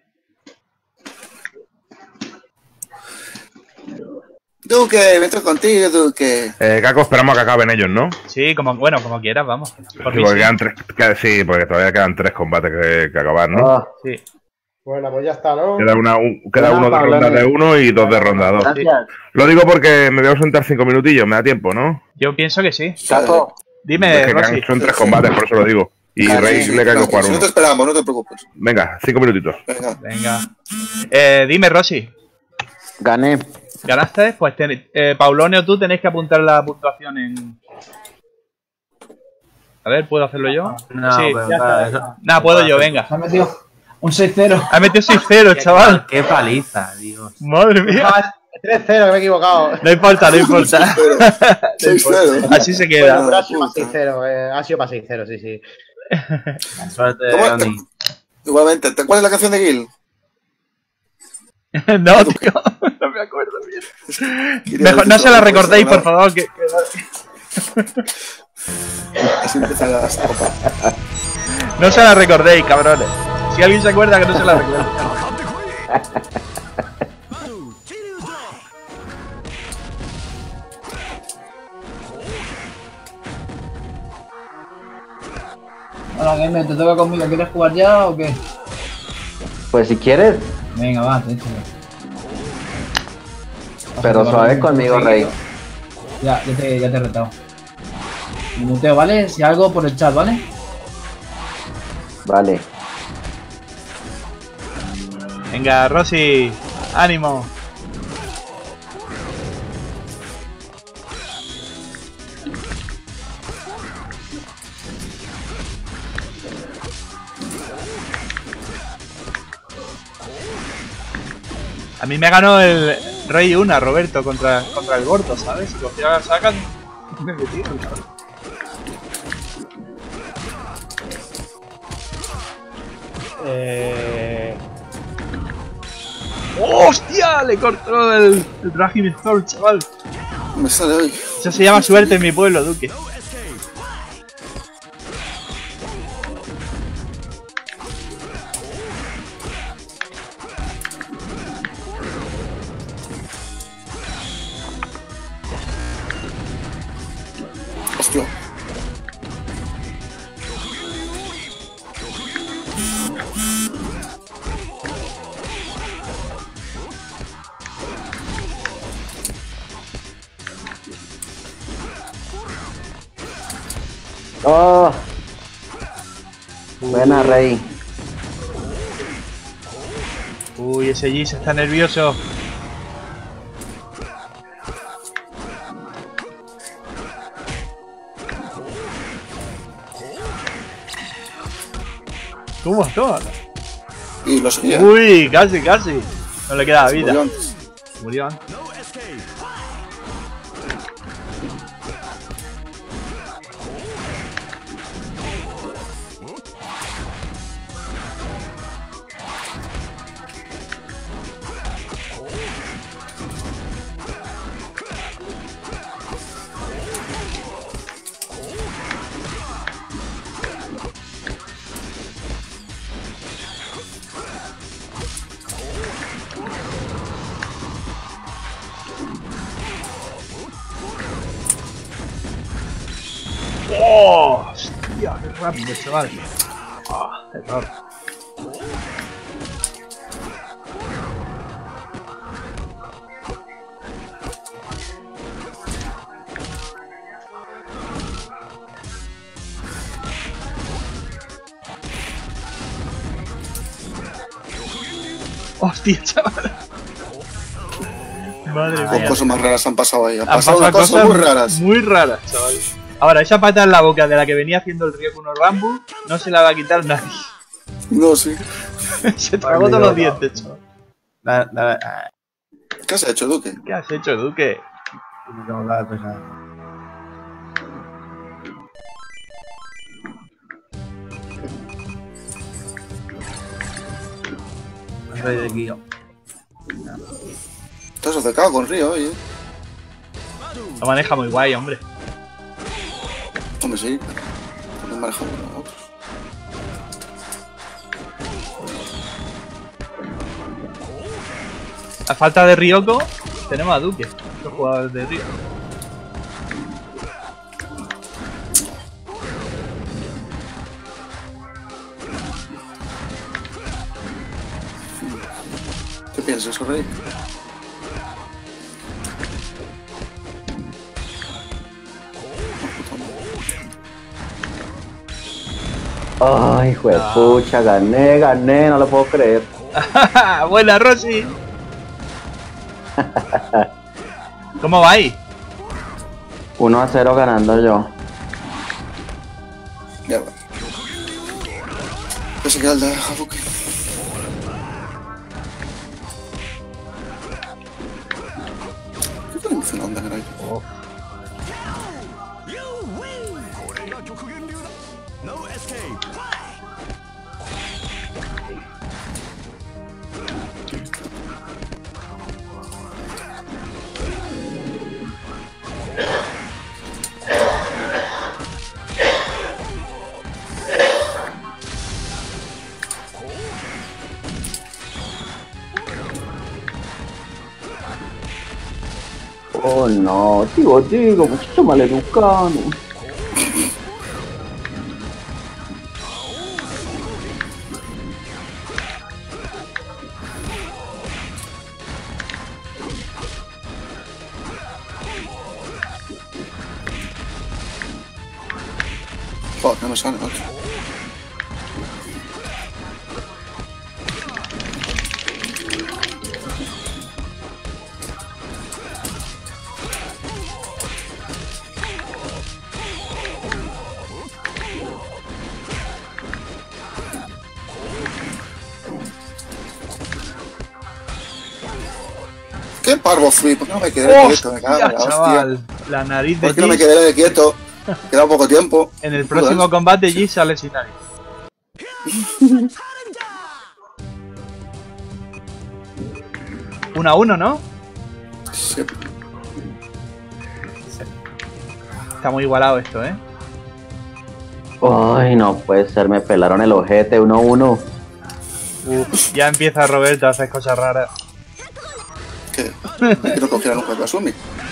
Duque, me entro contigo, Duque. Caco, esperamos a que acaben ellos, ¿no? Sí, como quieras, vamos. Por Sí, mí porque sí. quedan sí, porque todavía quedan 3 combates que acabar, ¿no? Oh, Sí. Bueno, pues ya está, ¿no? Queda Buena, uno de Pablo, ronda de 1 y 2 de ronda 2. gracias. Lo digo porque me voy a ausentar 5 minutillos, me da tiempo, ¿no? Yo pienso que sí. Caco, Dime, Es que Rosy. son 3 combates, por eso lo digo. Y Claro, Rey sí, le cae con claro, jugar si no uno. te esperamos, no te preocupes. Venga, 5 minutitos. Venga. Venga. Dime, Rosy. gané. ¿Ganaste? Pues Paulone o tú tenéis que apuntar la puntuación en... A ver, ¿puedo hacerlo yo? No, Sí, pero ya claro, está. eso- Nada, puedo yo, venga. Se ha metido un 6-0. Ha metido 6-0, chaval. Qué paliza, Dios. Madre mía. Ah, 3-0, que me he equivocado. No importa, no importa. 6-0. Así se queda. Bueno, pero ha sido para puta. 6-0, ha sido para 6-0, sí, sí. Suerte, ¿Cómo? Oni. Igualmente, ¿cuál es la canción de Gil? No, tío. No me acuerdo bien. Quería Mejor, decir no se la todo, recordéis, pues, por favor. Así empieza la copa. No se la recordéis, cabrones. Si alguien se acuerda, que no se la recuerde. Hola, Game, ¿te toca conmigo? ¿Quieres jugar ya o qué? Pues si quieres. Venga, va, échale. Pero suave conmigo, Rey. Ya te he retado. Me muteo, ¿vale? Si algo por el chat, ¿vale? Vale. Venga, Rosy, ánimo. A mí me ganó el Rey una, Roberto, contra el gordo, ¿sabes? Si cogía la sacan, me metí. ¡Hostia! Le cortó el Dragon Thor, chaval. Me sale hoy. Eso se llama suerte en mi pueblo, Duque. Hostia. Oh. Buena, Rey. Uy, ese Giz está nervioso. Toma. Y lo seguía. Uy, casi. No le queda vida. Murió antes. Murió antes. ¡Oh! ¡Hostia! ¡Qué rápido, chaval! ¡Ah! ¡Error! ¡Hostia, chaval! Madre Pues mía. cosas más raras han pasado ahí. Han Han pasado cosas muy raras. Muy raras, chaval. Ahora, esa pata en la boca de la que venía haciendo el Ryokuno Rambo no se la va a quitar nadie. No, sí. Se tragó todos los dientes, chaval. ¿Qué has hecho, Duque? ¿Qué has hecho, Duque? No tengo nada pesado. Rey de Kyo. Te has acercado con Río hoy, Lo maneja muy guay, hombre. Hombre, sí. No manejamos a otros. A falta de Ryoko, tenemos a Duque, los jugadores de Río. ¿Qué piensas, Rey? Ay, hijo de pucha, gané, no lo puedo creer. Buena, Rosy. ¿Cómo va ahí? 1-0 ganando yo. Ya va. Ya se queda el de Duque. ¿Qué tal emocionante que era ahí? Oh no, digo, muchacho maleducado. Joder, no me sale, macho. ¡Qué parvo fui! ¿Por qué no me quedé quieto? Me cago en la chaval, hostia. la nariz de ¿Por qué no me Jin. quedé quieto? Queda poco tiempo. En el próximo combate Jin sale sin nariz. Uno a uno, ¿no? Sí. Está muy igualado esto, ¿eh? Ay, no puede ser, me pelaron el ojete 1-1. Ya empieza Roberto a hacer cosas raras. ¿Qué? Me quiero coger a nunca el Kasumi.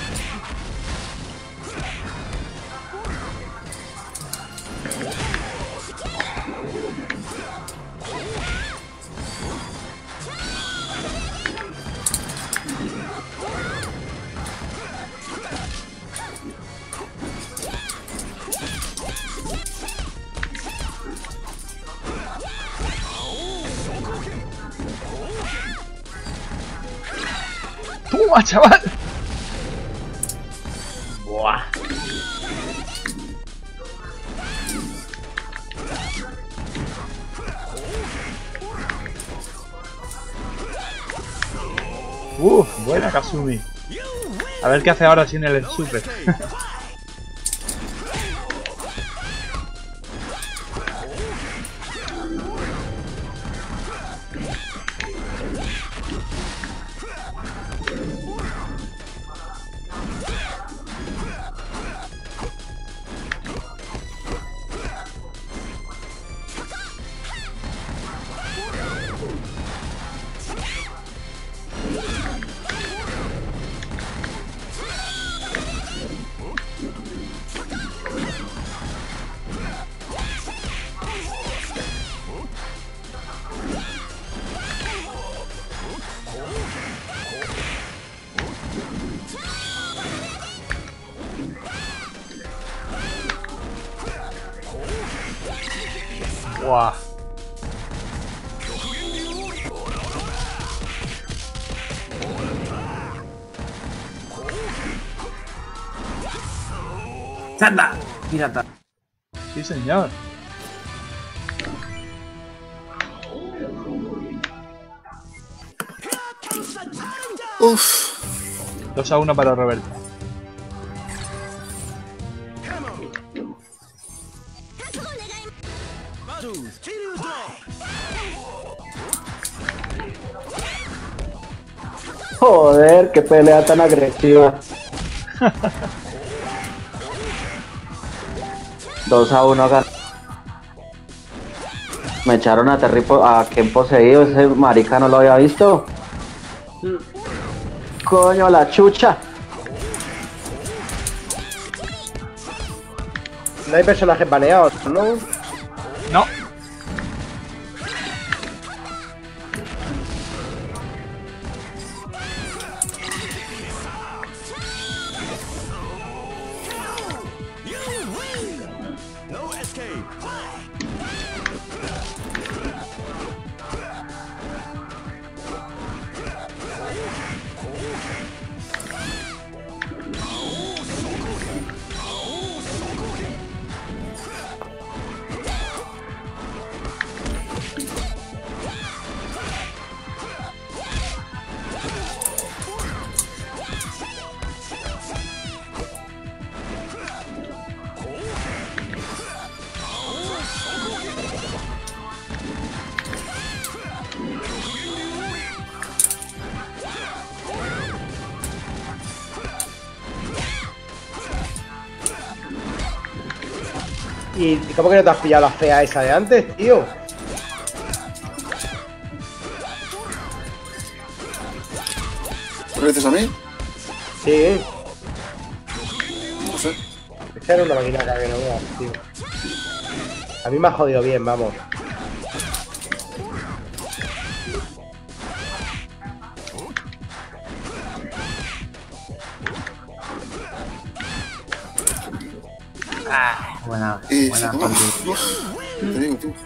¡Toma, chaval! Buah. Buena Kasumi. A ver qué hace ahora sin el super. Buah. ¡Sanda! Pirata. Sí, señor. Uff. 2-1 para Roberto. Joder, qué pelea tan agresiva. 2-1 ganó. Me echaron a Terry a quien poseído, ese marica no lo había visto. Coño, la chucha. No hay personajes baneados, ¿no? No. ¿Y cómo que no te has pillado la fea esa de antes, tío? ¿Tú lo dices a mí? Sí, No sé. es que era una maquinaria que no veas, tío. A mí me ha jodido bien, vamos. Buena toma. partida. No te digo, tú.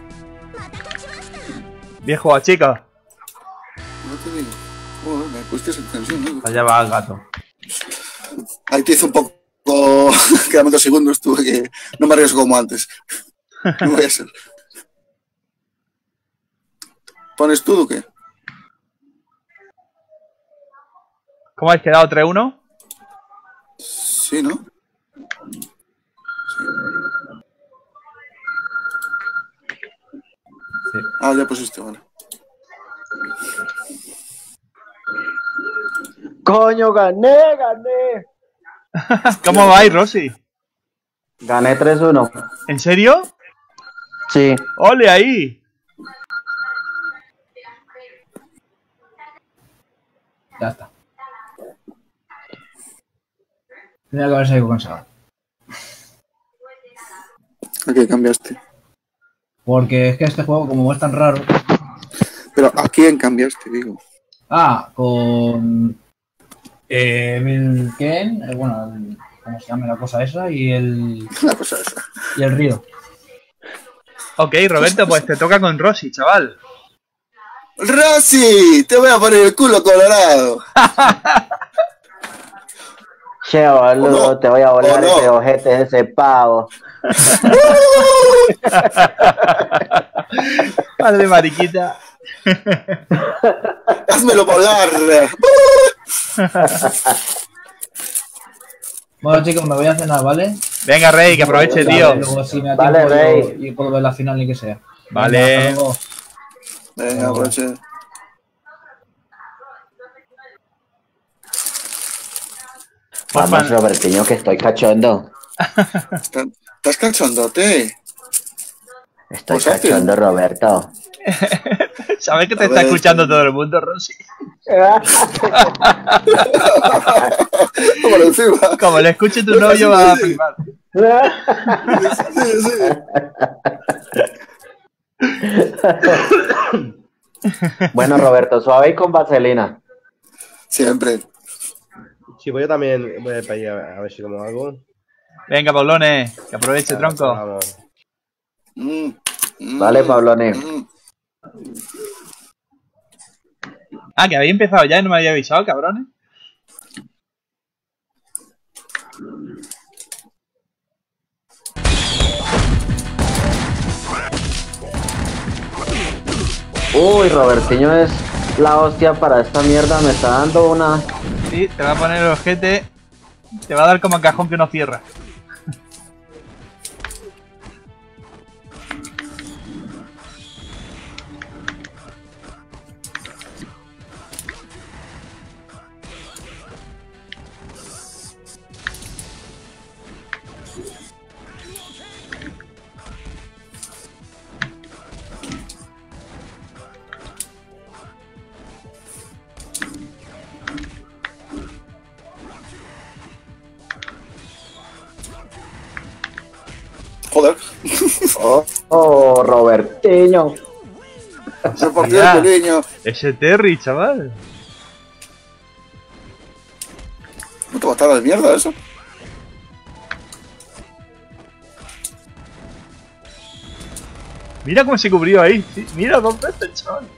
Bien jugado, chicos. No te digo. Joder, me pusiste en tensión, ¿no? Allá va el gato. Ahí te hice un poco. Quedan 2 segundos, tuve que. No me arriesgo como antes. No voy a ser. ¿Pones tú o qué? ¿Cómo habéis quedado? ¿3-1? Sí, ¿no? Sí. Ah, ya pusiste, vale. ¡Coño, gané! ¿Cómo vais, Rosy? Gané 3-1. ¿En serio? Sí. ¡Ole ahí! Ya está. Tenía que haber salido con Saga. ¿A qué cambiaste? Porque es que este juego, como es tan raro. Pero ¿a quién cambiaste, digo? Ah, con. Milken, bueno, ¿cómo se llama la cosa esa? Y el. La cosa esa. Y el río. Ok, Roberto, pues te toca con Rosy, chaval. ¡Rosy! Te voy a poner el culo colorado. Che, boludo, ¿O no? te voy a volar ¿O no? ese ojete, ese pavo. Madre mariquita. Házmelo volar. Bueno, chicos, me voy a cenar, ¿vale? Venga, Rey, que aproveche, tío. Luego, si me da Vale, tiempo, Rey. y puedo ver la final ni que sea. Vale. Venga, hasta luego. Venga, aproveche. Vamos, Robertiño, que estoy cachondo. ¿Estás cachondote? Estoy Pues hace. cachondo, Roberto. ¿Sabes que te A está ver, escuchando todo el mundo, Rosy? Por encima. Como le escuche tu novio, va a flipar. Sí, sí. Bueno, Roberto, suave y con vaselina. Siempre. Sí, pues yo también voy a ir para allá a ver si como algo. Venga, Paulones, que aproveche, tronco. Vamos. Vale, Pablone. Ah, que había empezado ya y no me había avisado, cabrones. Uy, Robertiño es la hostia para esta mierda. Me está dando una... Sí, te va a poner el ojete. Te va a dar como cajón que no cierra. Joder. Oh, Robertiño. Se partió Ya. el pequeño. Ese Terry, chaval. ¿No te bastará de mierda eso? Mira cómo se cubrió ahí. Sí, mira 2 veces, chaval.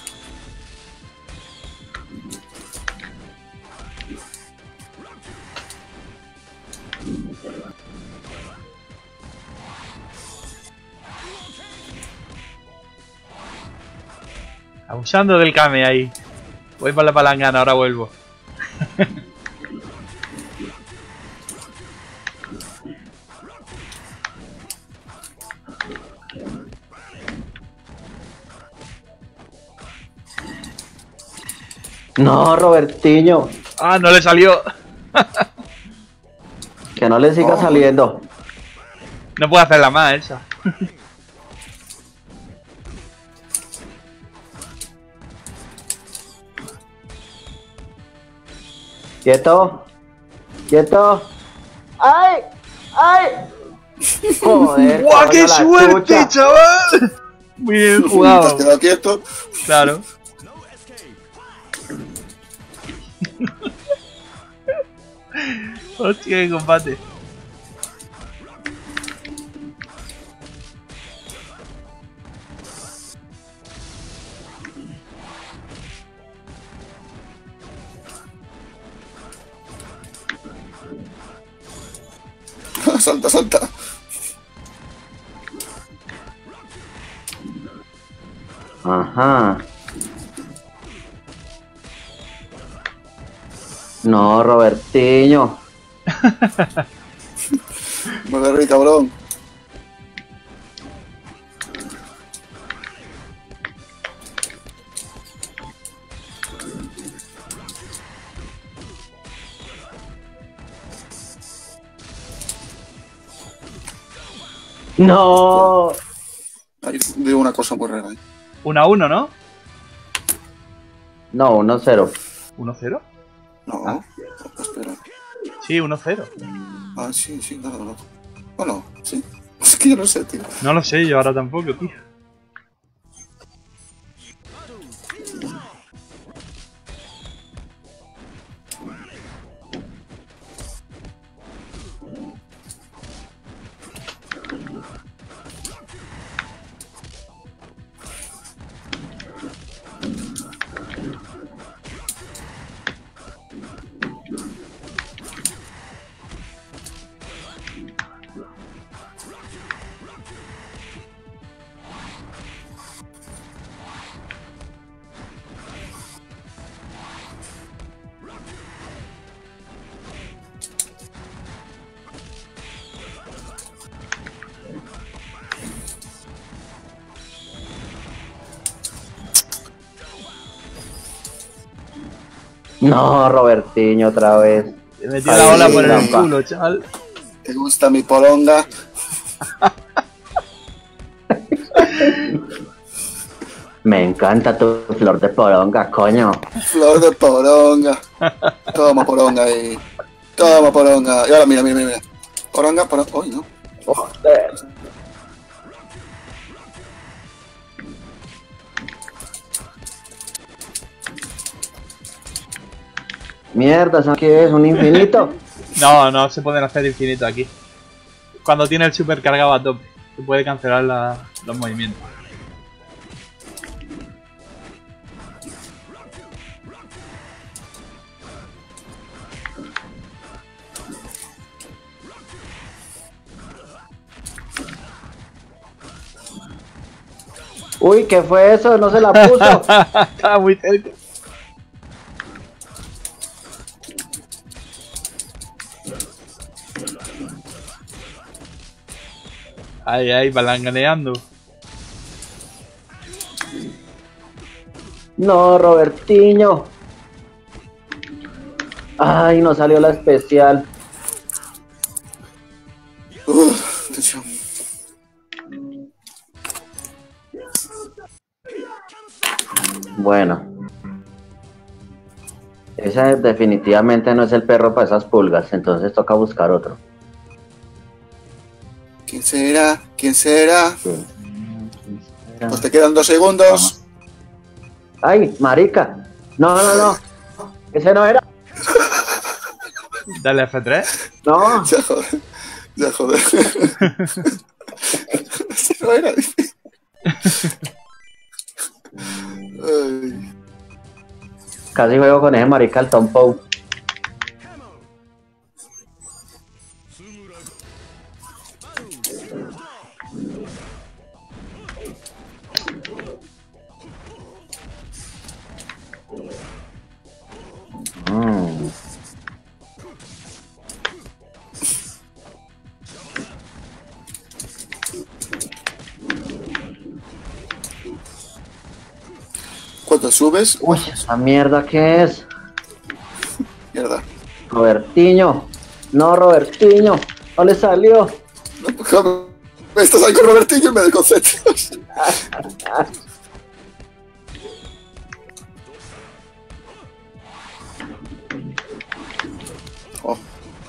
Abusando del Kame ahí. Voy por la palangana, ahora vuelvo. No, Robertiño. Ah, no le salió. Que no le siga Oh. saliendo. No puedo hacerla más esa. Quieto. Quieto. ¡Ay! ¡Ay! Joder. ¡Guau, coño, qué la suerte, chucha. chaval! Muy bien Te has jugado. quedado quieto. Claro. Hostia, qué combate. Salta, salta. Ajá. No, Robertiño. Me agarré, cabrón. No. Ahí digo una cosa muy rara. 1-1, ¿no? No, 1-0. 1-0. No, espera. Sí, 1-0. Ah, sí, sí, nada, nada. Bueno, sí. Es que yo no sé, tío. No lo sé, yo ahora tampoco, tío. No, Robertiño otra vez. Te metí la ola por el trampa. culo, chaval. ¿Te gusta mi poronga? Me encanta tu flor de poronga, coño. Flor de poronga. Toma poronga ahí. Toma poronga. Y ahora mira, mira, mira, mira. Poronga, poronga. Uy, no. Joder. Mierda, ¿sabes qué es? ¿Un infinito? No, no se pueden hacer infinito aquí. Cuando tiene el super cargado a tope, se puede cancelar los movimientos. Uy, ¿qué fue eso? No se la puso. Estaba muy cerca. Ay, ay, balanganeando. No, Robertiño. Ay, no salió la especial. Atención. Bueno. Ese definitivamente no es el perro para esas pulgas, entonces toca buscar otro. ¿Quién será? ¿Quién será? Sí. Pues te quedan 2 segundos. Ay, marica. No, no, no. Ese no era. Dale F3. No. Ya joder. Ya joder. Sí, no era, dice. Ay. Casi juego con ese marica el Tom Poe. Cuando subes, Uy, esa mierda, ¿qué es? mierda. Robertiño. No, Robertiño. No le salió. No, estás ahí con Robertiño y me desconcentras. Oh.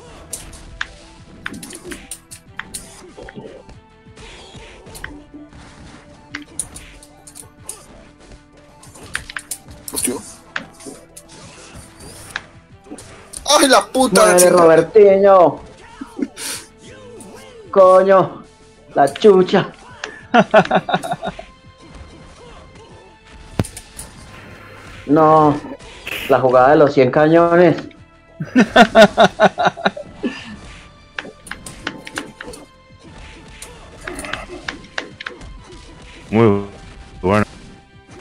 Hostia. ¡Ay, la puta! Muere, chica! Robertiño. Coño. La chucha. No. La jugada de los 100 cañones.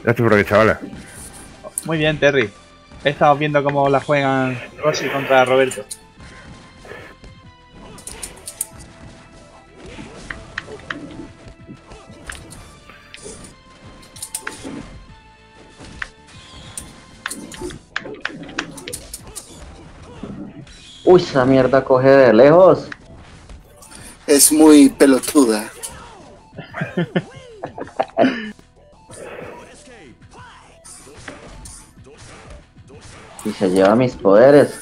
Ya estoy por aquí, chavales. Muy bien, Terry. He estado viendo cómo la juegan Rossi contra Roberto. Uy, esa mierda coge de lejos. Es muy pelotuda. Y se lleva mis poderes.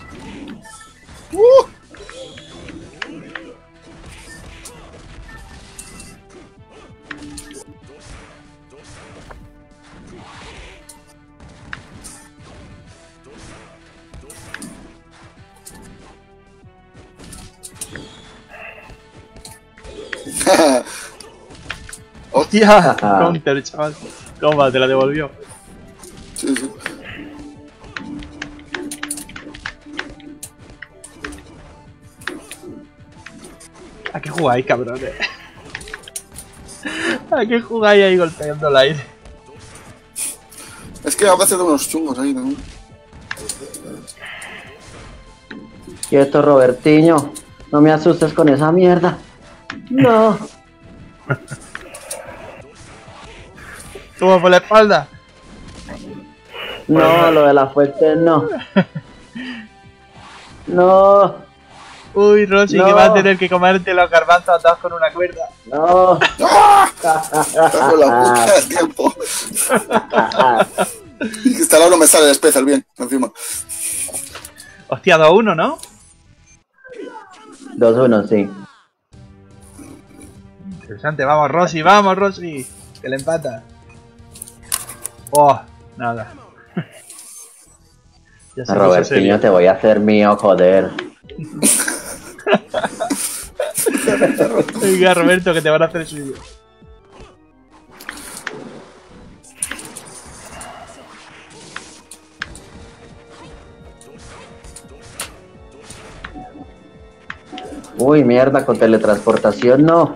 ¡Hostia! Counter, chaval. Toma, te la devolvió. Sí, sí. ¿A qué jugáis, cabrones? ¿A qué jugáis ahí golpeando el aire? Es que a veces de unos chungos ahí, ¿no? Quieto, Robertiño. No me asustes con esa mierda. No. Toma por la espalda. No, lo de la fuente no. No. Uy, Rossi, No. que va a tener que comerte los garbanzos atados con una cuerda. No. Cago en la puta del tiempo. Y que esta hora no me sale el especial bien, encima. Hostia, 2-1, ¿no? 2-1, sí. Interesante, vamos, Rossi, que le empata. Oh, nada. Ya se puso Robertiño, serio. te voy a hacer mío, joder. Venga, Roberto, que te van a hacer suyo. Uy, mierda, con teletransportación no.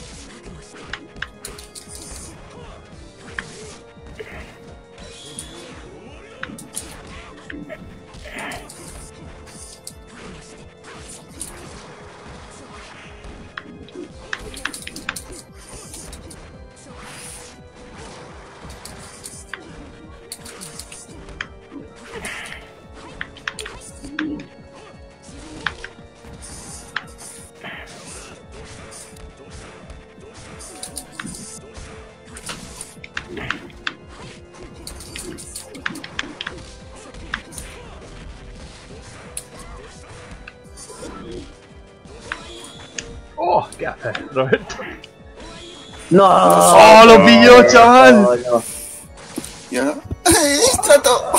Oh, ¿qué haces, Roberto? ¡No! ¡Oh, lo pilló, chaval! Coño. Y ahora. ¡Ay, trato!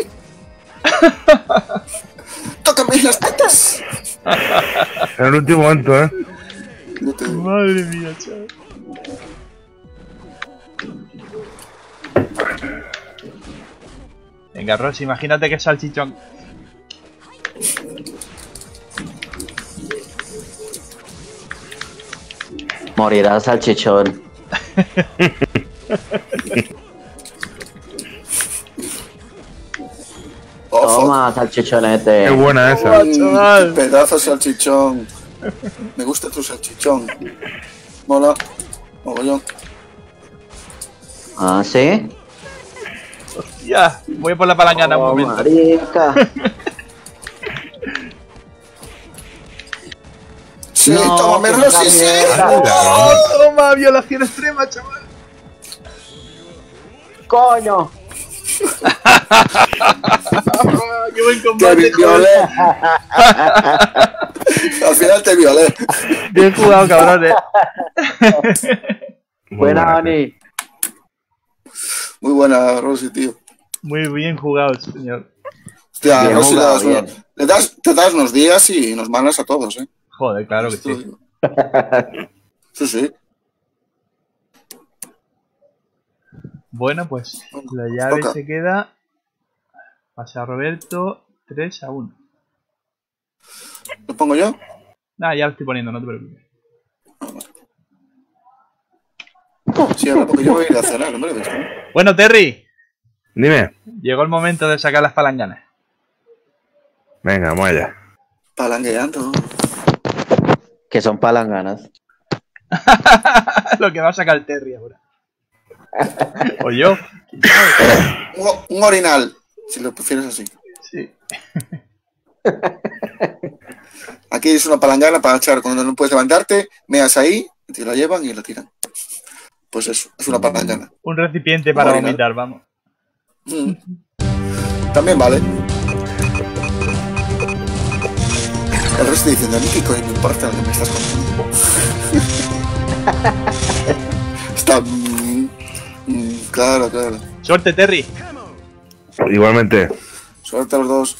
¡Tócame las tetas! En el último momento, ¿eh? No te... Madre mía, chaval. Venga, Rossi, imagínate que es salchichón. Morirás, salchichón. Oh, fuck. Toma, salchichonete. Qué buena esa. chaval. Pedazo de salchichón. Me gusta tu salchichón. Mola. Mogollón. Ah, ¿sí? Ya, voy por la palangana un Oh, momento. marica. Sí, No, tómame, que Rosy, la sí. mierda. ¡Oh, toma! Violación extrema, chaval. ¡Coño! ¡Qué buen Te combate, violé. Al final te violé. Bien jugado, cabrones. Muy Buena, buena. Oni. Muy buena, Rosy, tío. Muy bien jugado, señor. Hostia, Bien Rosy, jugado, bien. te das unos días y nos mandas a todos, ¿eh? Joder, claro que Esto lo sí. digo. Sí, sí. Bueno, pues la llave Toca. se queda. Pasa Roberto 3-1. ¿Lo pongo yo? Nada, ya lo estoy poniendo, no te preocupes. Sí, ahora porque yo voy a ir a cenar, hombre. ¿Ves? Bueno, Terry, Dime. llegó el momento de sacar las palanganas. Venga, vamos allá. Palangueando. Que son palanganas. Lo que va a sacar el Terry ahora. O yo. Un orinal, si lo prefieres así. Sí. Aquí es una palangana para echar cuando no puedes levantarte, meas ahí, te la llevan y la tiran. Pues eso, es una palangana. Un recipiente para Orinal. vomitar, vamos. También vale. El resto diciendo, a mí qué coño me importa lo que me estás contando. Está... claro, claro. Suerte, Terry. Igualmente. Suelta los dos.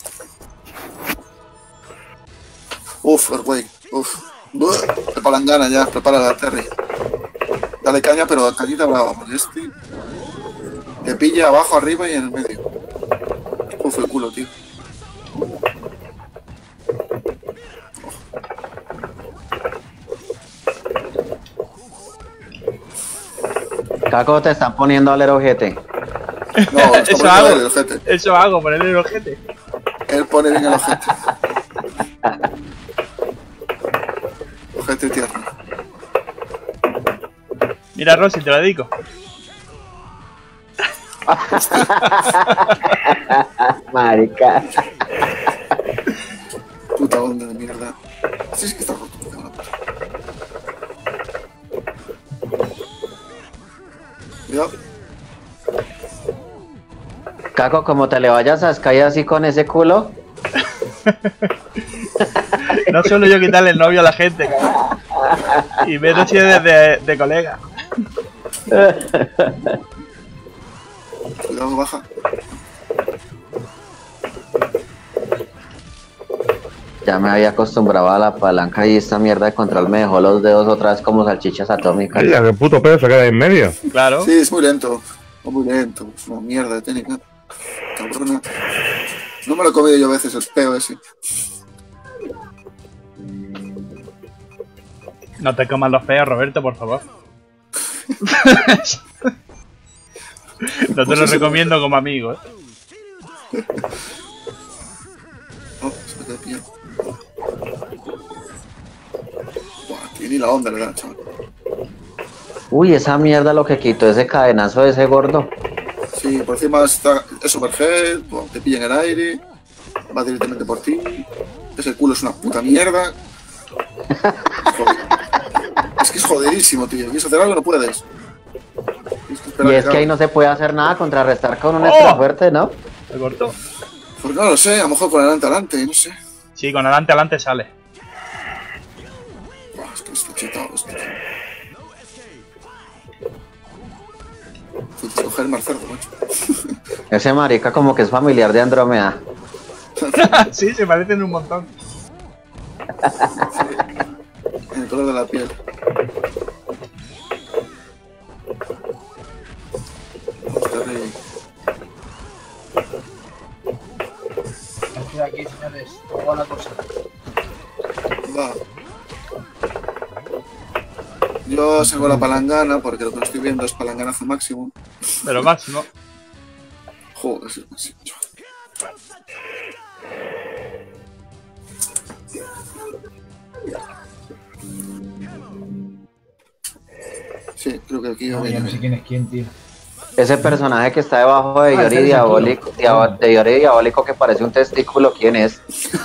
Uf, Earthquake. Uf. De palangana ya, prepárala, Terry. Dale caña, pero cañita brava, porque este te pilla abajo, arriba y en el medio. Uf, el culo, tío. Caco, te están poniendo al ojete. No, está Eso poniendo hago. el ojete. Eso hago, ponerle el ojete. Él pone bien el ojete. Ojete tierno. Mira, Rosy, te lo dedico. Marica. Puta onda de mierda. Sí, es que está roto. Cuidado. Caco, como te le vayas a Sky así con ese culo. No suelo yo quitarle el novio a la gente, cabrón. Y menos si es de colega. Cuidado, baja. Ya me había acostumbrado a la palanca y esta mierda de control me dejó los dedos otra vez como salchichas atómicas. Mira, qué puto pedo se queda ahí en medio. Claro. Sí, es muy lento. Muy lento. Es una mierda de técnica. Cabrona. No me lo he comido yo a veces el peo ese. No te comas los feos, Roberto, por favor. No te lo recomiendo como amigo, ¿eh? Oh, se me queda pillado. Buah, tío, ni la onda le da, chaval. Uy, esa mierda lo que quitó ese cadenazo de ese gordo. Sí, por encima está es overhead, te pilla en el aire, va directamente por ti. Ese culo es una puta mierda. Joder. Es que es joderísimo, tío. Quieres hacer algo, no puedes. Y es que ahí no se puede hacer nada, contrarrestar con un extra fuerte, ¿no? ¿Se cortó? Pues no lo sé, a lo mejor con adelante, no sé. Sí, con adelante sale. Buah, es que está chetado esto. Tienes que coger el marcerdo, macho. Ese marica como que es familiar de Andrómeda. Sí, se parecen un montón. En el color de la piel. Estoy aquí, señores. Hago la cosa. Va. Yo saco la palangana porque lo que estoy viendo es palanganazo máximo. Pero máximo. Joder, es el máximo. Sí, creo que aquí va No, ya bien. no sé quién es quién, tío. Ese personaje que está debajo de Yori ese Diabólico, de Yori Diabólico que parece un testículo, ¿quién es?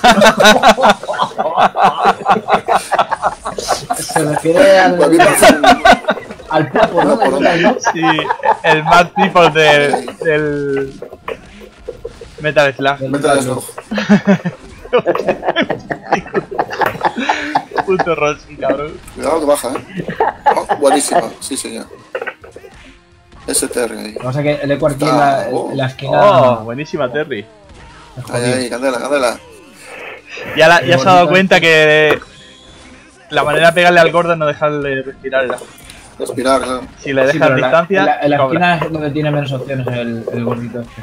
Se refiere A mí me parece un- al plapo, ¿no? Por dónde. ¿No? Sí, el Mad People del Metal Slug. Metal Slug. Puto Rossi, cabrón. Cuidado que baja, Oh, buenísima, sí señor. STR ahí. Lo que pasa es que el eco aquí en la esquina. Oh, buenísima, Terry. es Ahí, jodido. ahí, candela, candela. Ya se ha dado cuenta que la manera de pegarle al gordo es no dejarle respirar. Respirar, claro. Si le Sí, dejas pero distancia, en la cobra. esquina es donde tiene menos opciones el gordito este.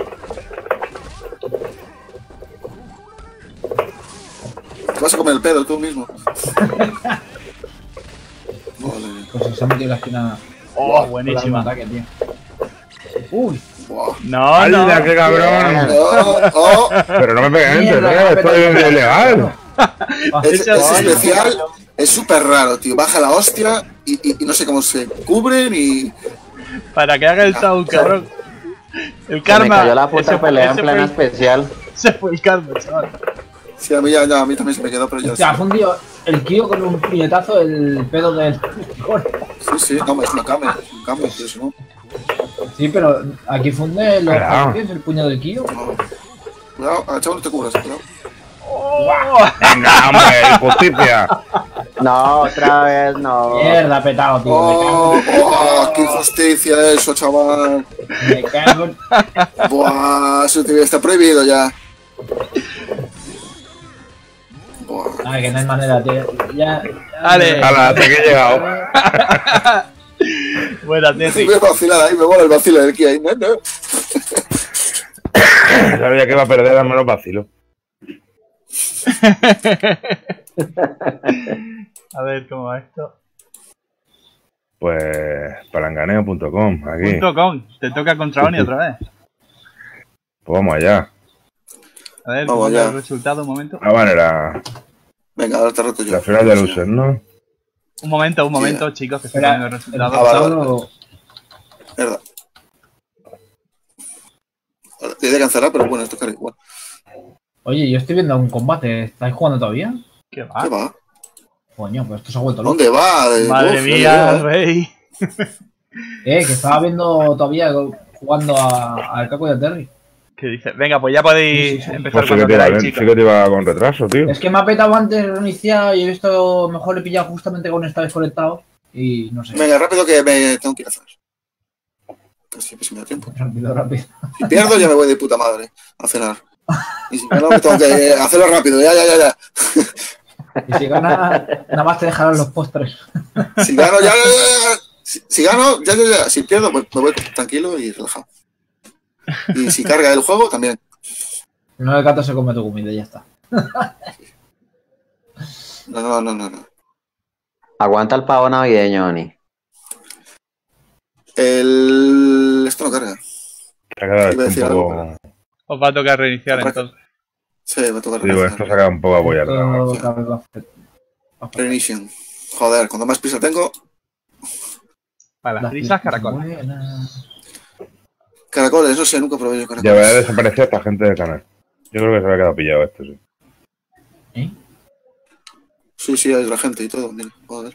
Te vas a comer el pedo tú mismo. Vale. Pues si se ha metido en la esquina. Oh, buenísima. Ataque, tío. Uy. Buah. No, ¡Hala, no. qué cabrón! Oh. Pero no me peguen, Mierda, esto es ilegal. Ese Eso sí. especial es súper raro, tío. Baja la hostia y no sé cómo se cubre ni. Para que haga el sound, cabrón. El Se karma. me cayó la puta ese fue- pelea en ese plena fue- especial. Ese fue el karma, chaval. Sí, a mí ya, a mí también se me quedó, pero ya. Se ha fundido el Kyo con un puñetazo el pedo del. Sí, no, es una cama, tío, si no. Sí, pero aquí funde los Claro. ataques el puño del Kyo. No. Cuidado, agachado, no te cubras, cuidado. Venga, hombre, justicia. No, otra vez no. Mierda, petado, tío. ¡Qué injusticia eso, chaval! Me cago en. Buah, eso está prohibido ya. Buah. Ay, que no hay manera, tío. Ya. Vale. Hala, hasta que he llegado. Buena, Terry. Me vacila ahí, me mola el vacilo del Kia ahí. No. Sabía que iba a perder, al menos vacilo. A ver cómo va esto. Pues palanganeo.com, aquí. .com. Te toca contra Oni otra vez. Pues vamos allá. A ver, Vamos ¿cómo allá. el resultado? Un momento. La manera, Venga, ahora te roto yo. la final de luces, ¿no? Un momento, chicos, que estoy Espera, poniendo el resultado. Ah, vale. Solo- Mierda. Ahora, te voy a cancelar, pero bueno, esto es igual. Oye, yo estoy viendo un combate. ¿Estáis jugando todavía? ¿Qué va? ¿Qué va? Coño, pues esto se ha vuelto loco. ¿Dónde va? Madre Uf, mía, ya, rey. Que estaba viendo todavía jugando al Caco y a Terry. ¿Qué dices? Venga, pues ya podéis empezar Pues sí cuando que, te iba, queráis, sí chicos. que te iba con retraso, tío. Es que me ha petado antes reiniciar y he visto mejor he pillado justamente con esta desconectado y no sé. Venga, rápido que me tengo que ir a hacer. Pues siempre si me da tiempo. Rápido, rápido. Si pierdo ya me voy de puta madre a cenar. Y si no, me tengo que hacerlo rápido, ya. Y si ganas, nada más te dejarán los postres. Si gano, ya. Si gano, ya. Si pierdo, pues me voy tranquilo y relajado. Y si carga el juego, también. No, el gato se come tu comida y ya está. No. Aguanta el pavo navideño, Oni. Esto no carga. Se ha quedado Iba a esto decir un algo, poco. Os va a tocar reiniciar entonces. Sí, me toca Digo, esto se ha quedado un poco apoyado. Todo carga. Reignition. Joder, cuando más prisa tengo. Para las prisas, caracolas. Caracoles, eso sí, nunca probé yo Ya caracoles. vaya a desaparecer esta gente del canal. Yo creo que se había quedado pillado esto, sí. ¿Eh? Sí, hay la gente y todo. Mira, joder.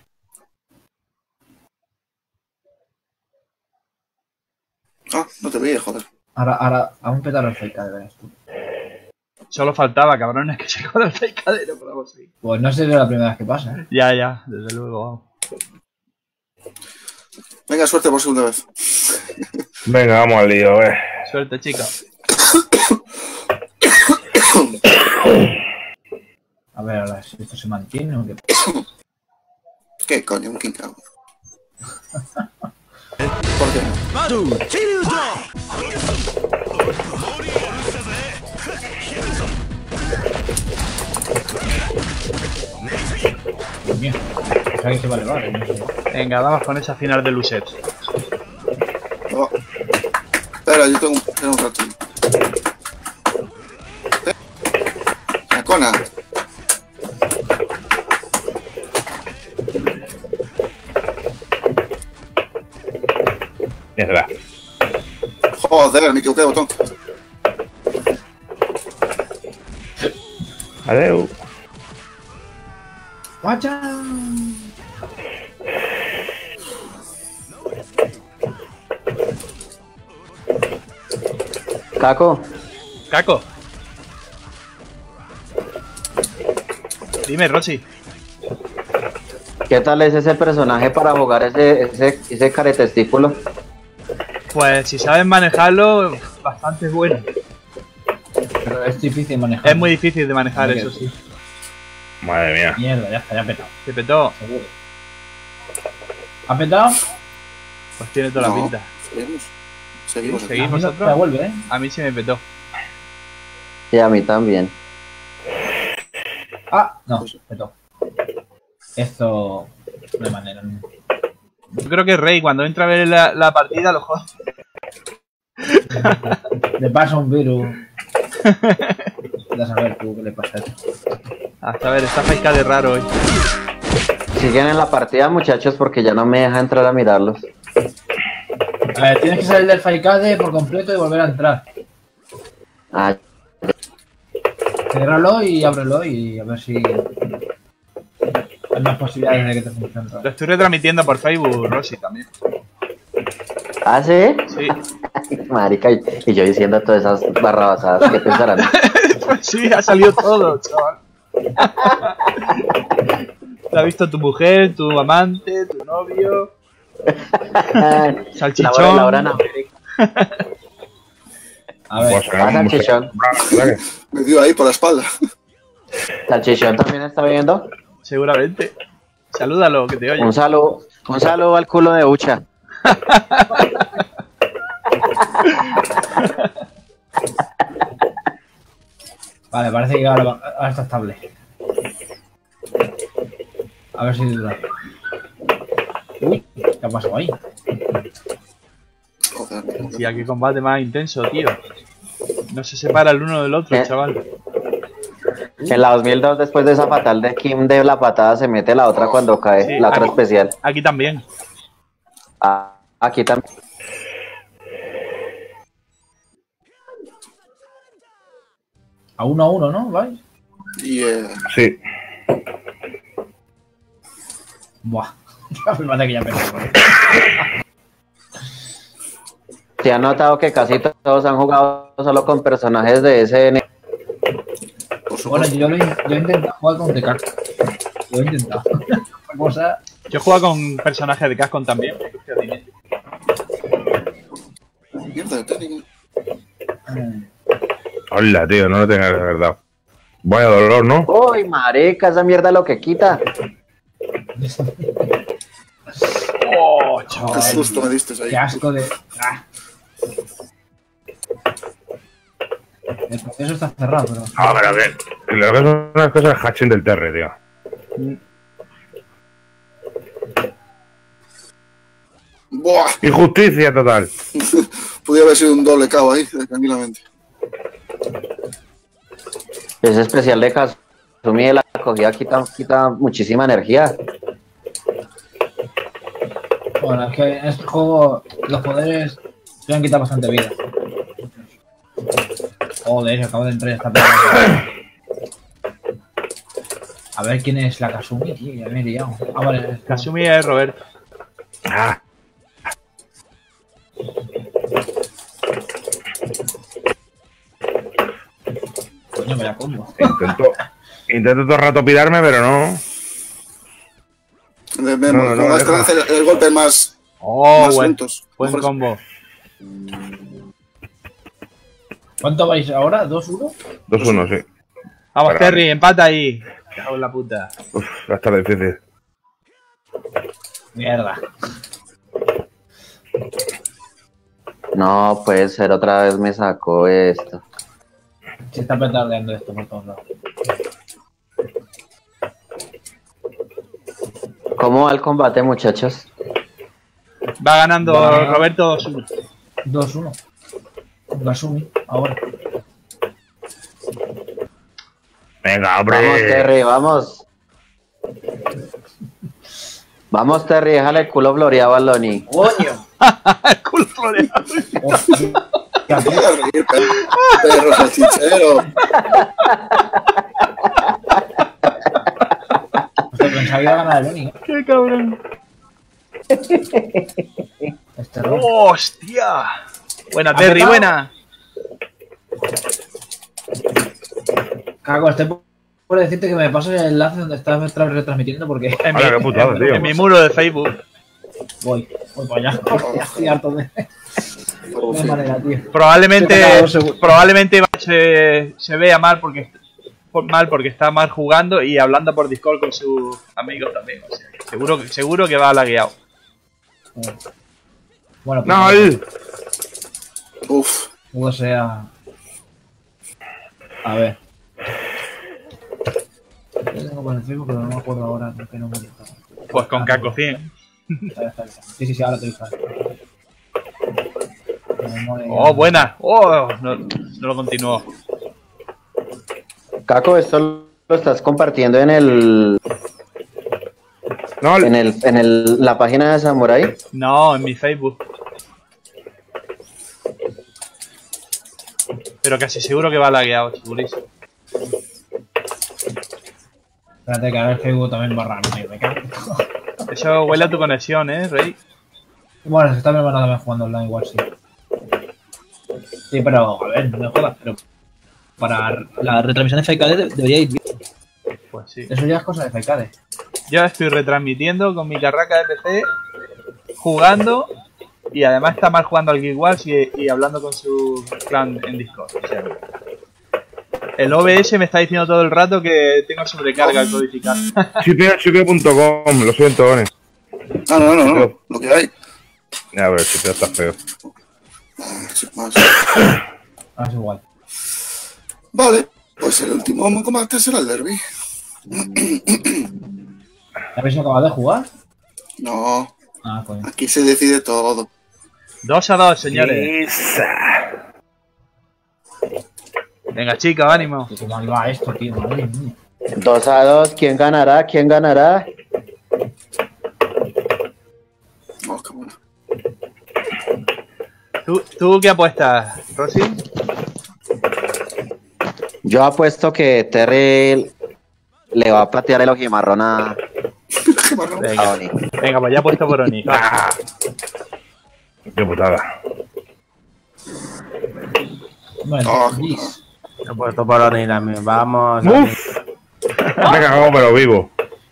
Ah, no te veía, joder. Ahora, aún petar el fake, verás tú. Solo faltaba, cabrones, que se con el pecadero, pero vamos a seguir. Pues no sería la primera vez que pasa, ¿eh? Ya, desde luego, vamos. Venga, suerte por segunda vez. Venga, vamos al lío, Suerte, chicos. A ver, ahora si esto se mantiene o qué. ¿Qué coño? Un King Kong. ¿Por qué? Dios mío. O sea que se va a elevar, no sé. Venga, vamos con esa final de Lucet. No. Espera, yo tengo un rato. La cona. Mierda. Joder, me equivoqué de botón. Adeu. ¡Guacha! Caco, Caco. Dime, Rosy. ¿qué tal es ese personaje para jugar ese caretestículo? Pues si sabes manejarlo, bastante bueno. Pero es difícil manejar. Es muy difícil de manejar, Vale. eso sí. Madre mía. Mierda, ya está, ya ha petado. Se petó. Seguro. ¿Ha petado? Pues tiene toda la No. pinta. Seguimos aquí. Seguimos. A mí no ¿Vosotros? te vuelve, ¿eh? A mí sí me petó. Y a mí también. Ah, no, petó. Esto no hay manera. Yo creo que Rey, cuando entra a ver la partida, lo jode. Le pasa un virus. Ya saber tú qué le pasa a eso. Hasta ver, está Faika de raro hoy. Siguen en la partida, muchachos, porque ya no me deja entrar a mirarlos. A ver, tienes que salir del Faikade por completo y volver a entrar. Ah, Ciérralo y ábrelo y a ver si hay más posibilidades de que te funcione. Lo estoy retransmitiendo por Facebook, Rosy, también. ¿Ah, sí? Sí. Marica, y yo diciendo todas esas barrabasadas, ¿qué pensarán? Pues sí, ha salido todo, chaval. Lo ha visto tu mujer, tu amante, tu novio, salchichón. La hora en América. A ver, Ah, salchichón. Me dio ahí por la espalda. ¿Salchichón también está viendo? Seguramente. Salúdalo, que te oye. Un saludo al culo de Ucha. vale, parece que ahora está estable. A ver si dura. Uy, ¿qué ha pasado ahí? Joder, Hostia, qué combate más intenso, tío. No se separa el uno del otro, chaval. En la 2002, después de esa fatal de Kim de la patada, se mete la otra cuando cae, Sí, la otra aquí- especial. Aquí también. Ah, aquí también. A 1-1, ¿no? ¿Vais? y Sí. Buah. Me parece que ya perdí. ¿Se ha notado que casi todos han jugado solo con personajes de SN? por Bueno, supuesto. yo he intentado jugar con TK. Lo he intentado. Otra cosa. Yo juego con personajes de Capcom también. Hostia, dime. Mierda de técnica. Hola, tío, no lo tengas de verdad. Vaya dolor, ¿no? Uy, marica, esa mierda lo que quita. Oh, Qué chaval. susto me diste ahí. Qué asco de. Ah. El proceso está cerrado, pero. Ah, pero que lo que son unas cosas de hatching del Terre, tío. Buah, Injusticia total. podía haber sido un doble KO ahí, tranquilamente. Ese especial de Kazumi de la cogida quita muchísima energía. Bueno, es que en este juego los poderes se han quitado bastante vida. Joder, acabo de entrar y está pegando. A ver quién es la Kasumi, tío, ya me he liado. Ah, vale, es Kasumi. Kasumi es Roberto. Ah, Coño, vaya combo. intento todo el rato pirarme, pero no. Como vas a hacer el golpe más Oh, buen lentos. buen Mejores. combo. ¿Cuánto vais ahora? ¿2-1? 2-1, sí. Vamos, Para- Terry, empata ahí. Cago en la puta. Uf, va a estar difícil. Mierda. No, puede ser, otra vez me sacó esto. Se está petardeando esto por todos lados. ¿Cómo va el combate, muchachos? Va ganando Va. Roberto 2-1. 2-1. Con Kasumi, ahora. Venga, Vamos, hombre. Terry, vamos. Vamos, Terry, déjale el culo floreado al Loni. ¡Coño! El culo floreado. Hostia, Voy a reír, perro salchichero. hostia, pensaba que iba a ganar el Oni, ¿eh? Qué cabrón. Este error. ¡Hostia! Buena, ¿Ha Terry, petado? buena. Cago, estoy por decirte que me pases el enlace donde estás retransmitiendo porque En Hola, qué putada, tío. en mi muro de Facebook. voy para allá. Ya estoy harto de manera, tío. Probablemente, Se te acaba 2 segundos. probablemente se vea mal porque está mal jugando y hablando por Discord con sus amigos también. O sea, seguro que va lagueado. Bueno, pues No, él. Uf, o sea. A ver. Yo tengo por el Facebook, pero no me acuerdo ahora porque no me he dejado. Pues con Caco 100. Sí, ahora te he visto. Oh, buena. Oh, no lo continuó. Caco, esto lo estás compartiendo en el... No, la página de Samurai. No, en mi Facebook. Pero casi seguro que va lagueado, segurísimo. Espérate que ahora el Facebook también va raro, tío, me cago. Eso huele a tu conexión, Rey. Bueno, se está mi hermano también jugando online igual, sí. Sí, pero a ver, no me jodas, pero para la retransmisión de FKD debería ir bien. Pues sí. Eso ya es cosa de FKD. Yo estoy retransmitiendo con mi carraca de PC, jugando, y además está mal jugando al Guild Wars y hablando con su clan en Discord. O sea, el OBS me está diciendo todo el rato que tengo sobrecarga al codificar. Chipeo.com, lo siento, One. No, lo que hay. Ya, pero el chipeo está feo. Es igual. Vale, pues el último combate será el derby. ¿Habéis acabado de jugar? No, Ah, coño. aquí se decide todo. 2-2, señores. Venga, chicos, ánimo. ¿Cómo mal va esto, tío? Madre mía. 2-2, ¿quién ganará? ¿Quién ganará? Oh, qué bueno. ¿Tú qué apuestas, Rosy? Yo apuesto que Terry le va a patear el ojimarrón a Oni. Venga, pues ya he puesto por Oni. Qué putada. Bueno, He puesto por Oni también. Vamos. ¡Uf! Me he cagado, pero vivo.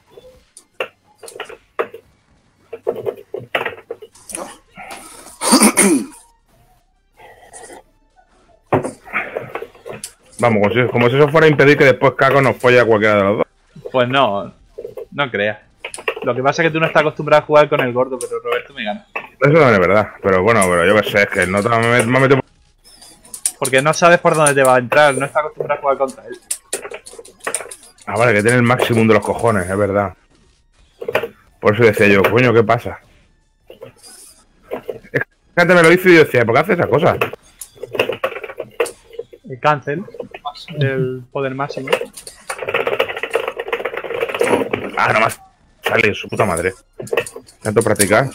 Vamos, como si eso fuera a impedir que después Caco nos folle a cualquiera de los dos. Pues no creas. Lo que pasa es que tú no estás acostumbrado a jugar con el gordo, pero Roberto me gana. Eso no es verdad, pero bueno, pero yo qué sé, es que no me meto... Porque no sabes por dónde te va a entrar, no estás acostumbrado a jugar contra él. Ah, vale, que tiene el máximo de los cojones, es verdad. Por eso decía yo, coño, ¿qué pasa? Es que antes me lo hizo y yo decía, ¿por qué hace esas cosas? El cancel del poder máximo. Ah, nomás sale su puta madre. Tanto practicar.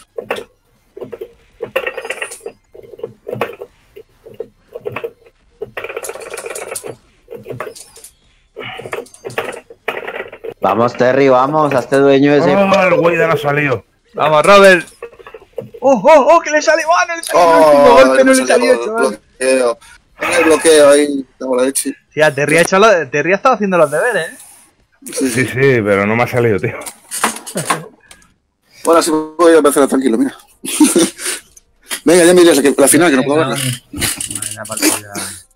Vamos, Terry, vamos, hazte dueño de ese... ¡Oh, el güey de no ha salido! Vamos, Robert. ¡Oh, que le salió! ¡Ah, no le salió! El último golpe no le salió, chaval. El bloqueo ahí, estamos la leche. Tía, Terry ha estado haciendo los deberes, Sí, pero no me ha salido, tío. Bueno, así voy a empezar tranquilo, mira. Venga, ya me irías aquí, la final, que no puedo verla. La partida.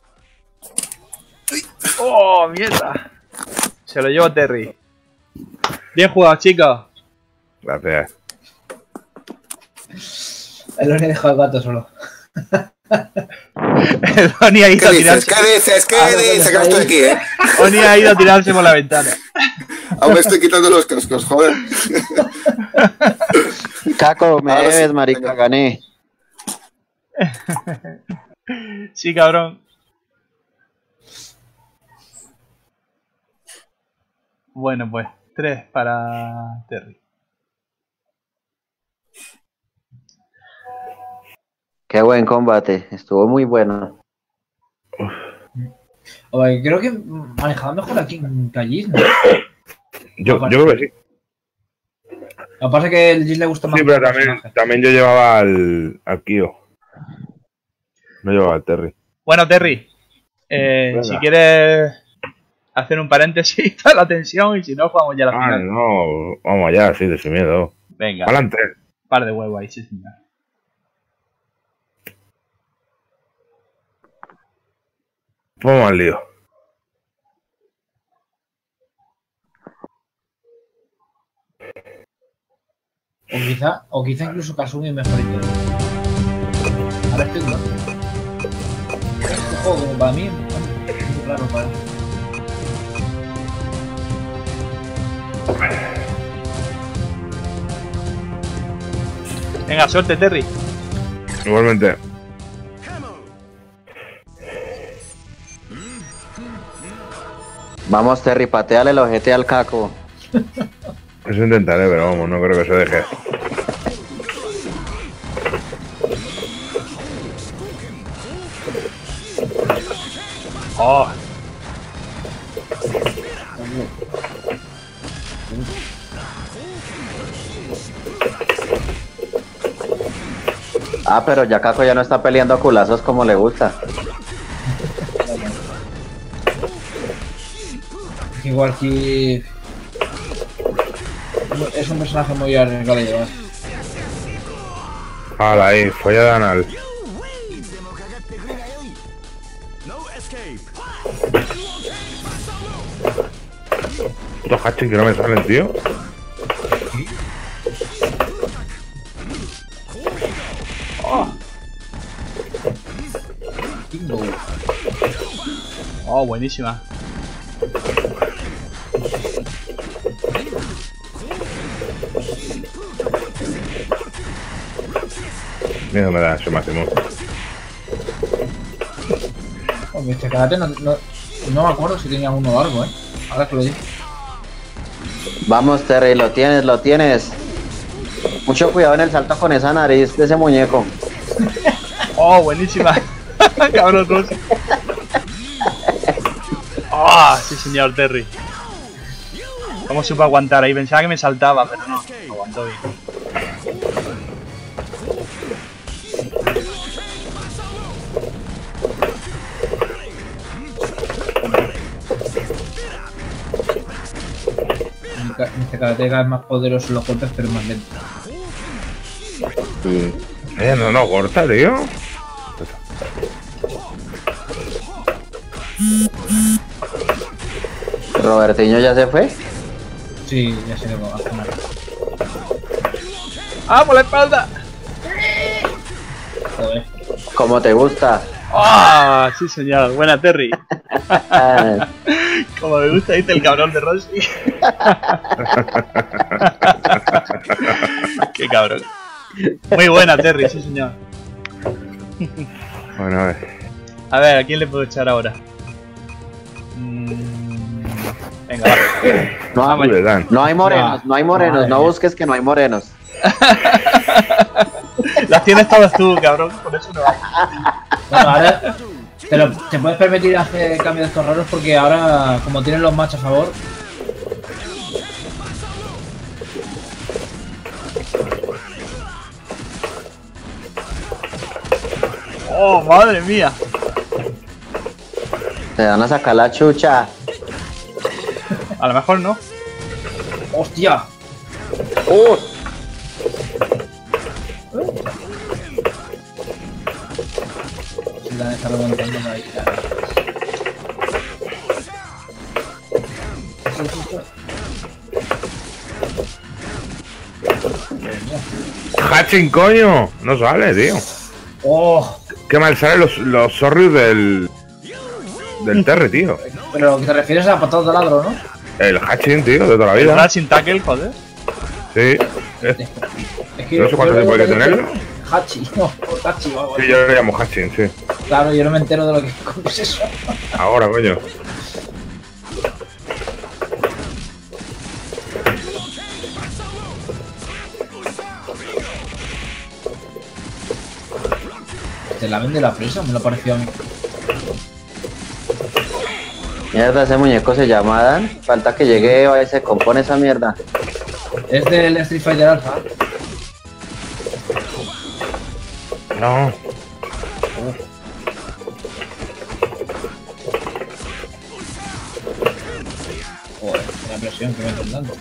¡Oh, mierda! Se lo llevo Terry. Bien jugado, chicos. Gracias. El Oni ha dejado el gato solo. El Oni ha ido a tirarse. ¿Qué dices? ¿Qué dices? Que no estoy aquí, Oni ha ido a tirarse por la ventana. Aún me estoy quitando los cascos, joder. Caco, me Ahora sí, debes, marica, venga. gané. Sí, cabrón. Bueno, pues 3 para Terry. Qué buen combate, estuvo muy bueno. Oye, creo que manejaba mejor aquí en Callis, ¿no? Yo creo que sí. Lo que pasa es que el Gis le gusta más. Sí, pero también yo llevaba al Kio. No llevaba al Terry. Bueno, Terry, si quieres hacer un paréntesis para la tensión y si no, jugamos ya a la final. No, vamos allá, sí, de sin miedo. Venga, Adelante. par de huevos ahí, sí, señor. Vamos al lío. O quizá incluso Kasumi mejor y todo. Ahora estoy dudando. Este juego, como para mí, es muy claro para mí. Venga, suerte, Terry. Igualmente. Vamos, Terry, pateale el ojete al caco. Eso intentaré, pero vamos, no creo que se deje. Oh. Ah, pero ya Caco ya no está peleando a culazos como le gusta. Igual que... Es un personaje muy arriesgado de llevar. Hala, ahí, folla de anal. Putos hatching que no me salen, tío. Oh, buenísima. Mira, me da eso máximo. Hombre, este karate no me acuerdo si tenía uno largo, Ahora que lo digo. Vamos, Terry, lo tienes. Mucho cuidado en el salto con esa nariz de ese muñeco. Oh, buenísima. Cabrón, Rosy. Oh, sí, señor Terry. ¿Cómo supo aguantar ahí? Pensaba que me saltaba, pero no. Aguantó bien. Este karateka es más poderoso en los golpes, pero más lento. Sí. No corta, tío. ¿Robertiño ya se fue? Sí, ya se lo hace mal. ¡Ah, por la espalda! Joder. Como te gusta. ¡Ah! Sí, señor. Buena, Terry. Como me gusta, dice el cabrón de Rosy. Qué cabrón. Muy buena, Terry, sí, señor. Bueno, a ver. A ver, ¿a quién le puedo echar ahora? Venga, va. No hay morenos, no busques que no hay morenos. Las tienes todas tú, cabrón, por eso no hay. Bueno, ahora te puedes permitir hacer cambios de estos raros porque ahora, como tienen los match a favor... ¡Oh, madre mía! Te van a sacar la chucha. A lo mejor no. ¡Hostia! Se la está levantando ahí. ¡Hatching, coño! No sale, tío. ¡Oh! Qué mal salen los sorrios del Terry, tío. Pero lo que te refieres a patadas de ladro, ¿no? El hatching, tío, de toda la ¿El vida. Racing Tackle, joder? Sí. Es que No sé cuánto tiempo hay que tenerlo. Hachi, no, Hachi o algo Sí, así. yo lo llamo hatching, sí. Claro, yo no me entero de lo que es eso. Ahora, coño. Te la vende la presa, me lo pareció a mí. Mierda, ese muñeco se llama Dan. Falta que llegue Eva y se compone esa mierda. Es del Street Fighter Alpha. No. Joder, la presión que me están dando.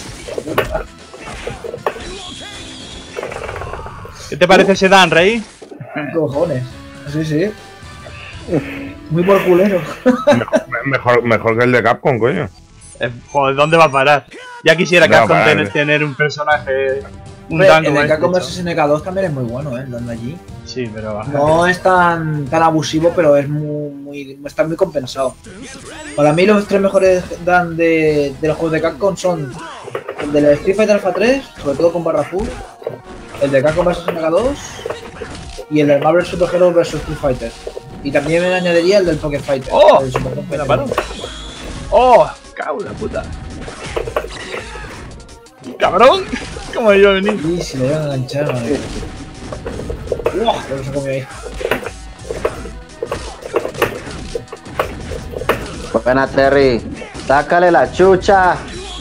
¿Qué te parece ese Dan, Rey? Cojones. Sí, sí. Muy por culero. Mejor que el de Capcom, coño. Joder, ¿dónde va a parar? Ya quisiera No va a Capcom parar, tener un personaje... Un Hombre, Dan el como de este, Capcom chaval. vs SNK2 también es muy bueno, el de allí. Sí, pero... No es tan abusivo, pero es está muy compensado. Para mí los tres mejores Dan de los juegos de Capcom son el del Street Fighter Alpha 3, sobre todo con barra full, el de Capcom vs Mega 2 y el del Marvel Super Heroes vs Street Fighter. Y también me añadiría el del Poké Fighter. ¡Oh! El Super Fighter. Mira, paro. ¡Oh! ¡Cago en la puta! ¡Cabrón! ¿Cómo iba a venir? Y si le iban a enganchar, madre. ¡Uah! Lo que se comió ahí. Buena, Terry. Sácale la chucha.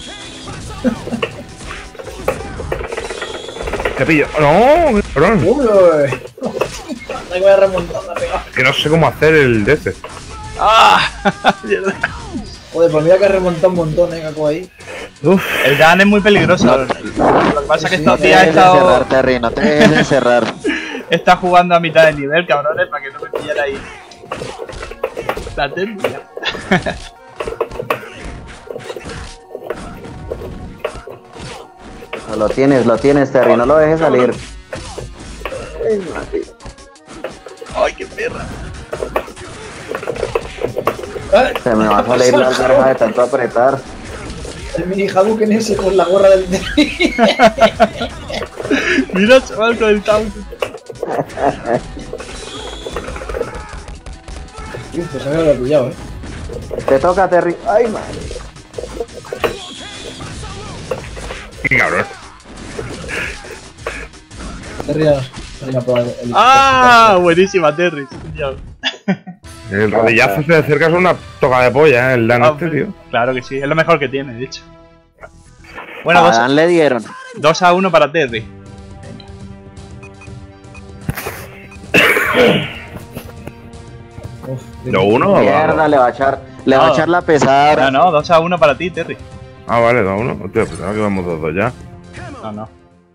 Te pillo. No, cabrón. ¡Uy! Hay que voy a remontar la pegada. Que no sé cómo hacer el de este. ¡Ah! Mierda. Joder, pues mira que ha remontado un montón, Caco ahí. Uf. El Dan es muy peligroso. Lo que pasa es que estos No te días he dejes encerrar, estado... Terry, no te dejes encerrar. Está jugando a mitad de nivel, cabrones, para que no me pillara ahí. Latencia. Lo tienes, Terry, no lo dejes salir. ¡Ay, qué perra! Se me va a salir la verga de tanto apretar. El mini Hadouken ese con la gorra del Terry. Mira, chaval, con el taunt. Pues a ver, lo he pillado, Te toca, Terry. Ay, madre. Cabrón. Terry ya no probar el. ¡Ah! Buenísima, Terry. Sí, señor. El rodillazo se acerca es una toca de polla, el Dan este, tío. Claro que sí, es lo mejor que tiene, de hecho. Bueno, A Dan le dieron. 2-1 para Terry. Uf, ¿Lo uno o Mierda, le va a echar la pesada. No, 2-1 para ti, Terry. Ah, vale, 2-1. Hostia, pues ahora que vamos 2-2 ya. No.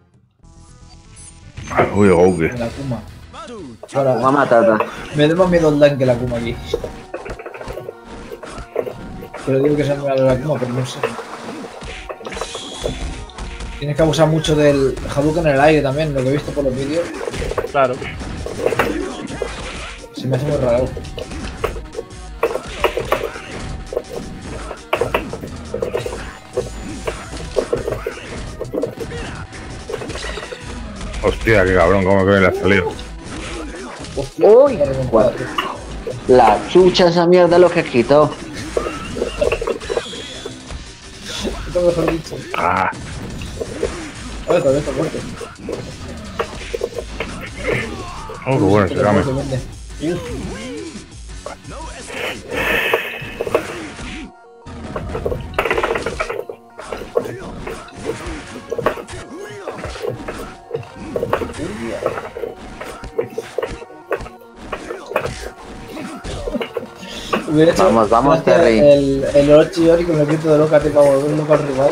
Uy, Gouke. La Kuma. Ahora, Una matata. me da más miedo el Dan que la Kuma aquí. Pero digo que se me va la Kuma, pero no sé. Tienes que abusar mucho del Hadouken en el aire también, lo que he visto por los vídeos. Claro. Se me hace muy raro. Hostia, qué cabrón, cómo que me le ha salido. Uy, la chucha, esa mierda lo que quitó. Esto mejor dicho. Ah, Vale, todavía está fuerte. oh, qué bueno, se game. Vamos, Terry. El Orochi Ori con el grito de loca te para volver loco al rival.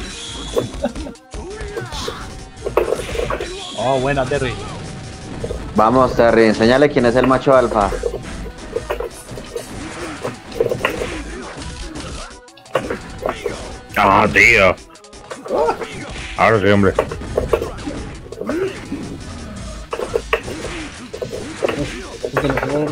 Oh, buena, Terry. Vamos, Terry, enséñale quién es el macho alfa. Ah, tío. Ahora sí, hombre. Porque el juego-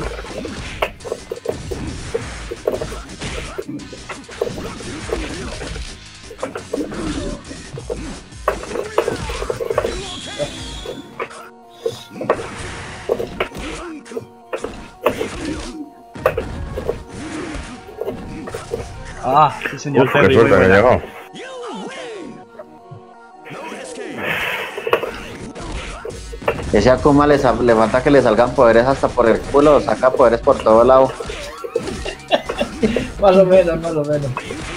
Ah, sí, señor Uf, qué Terry. Muy suerte que ha buena. llegado. Ese Akuma le falta que le salgan poderes hasta por el culo, saca poderes por todo lado. Más o menos, más o menos.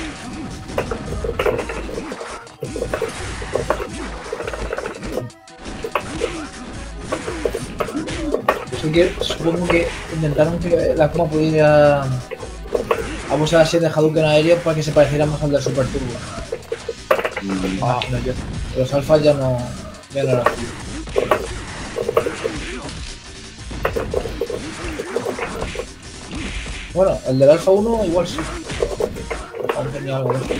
Supongo que intentaron que la Kuma pudiera abusar así de Hadouken aéreo para que se pareciera más al del Super Turbo. Imagino yo. Los alfas ya no eran así. Bueno, el del Alpha 1 igual sí. Aún tenía algo de eso.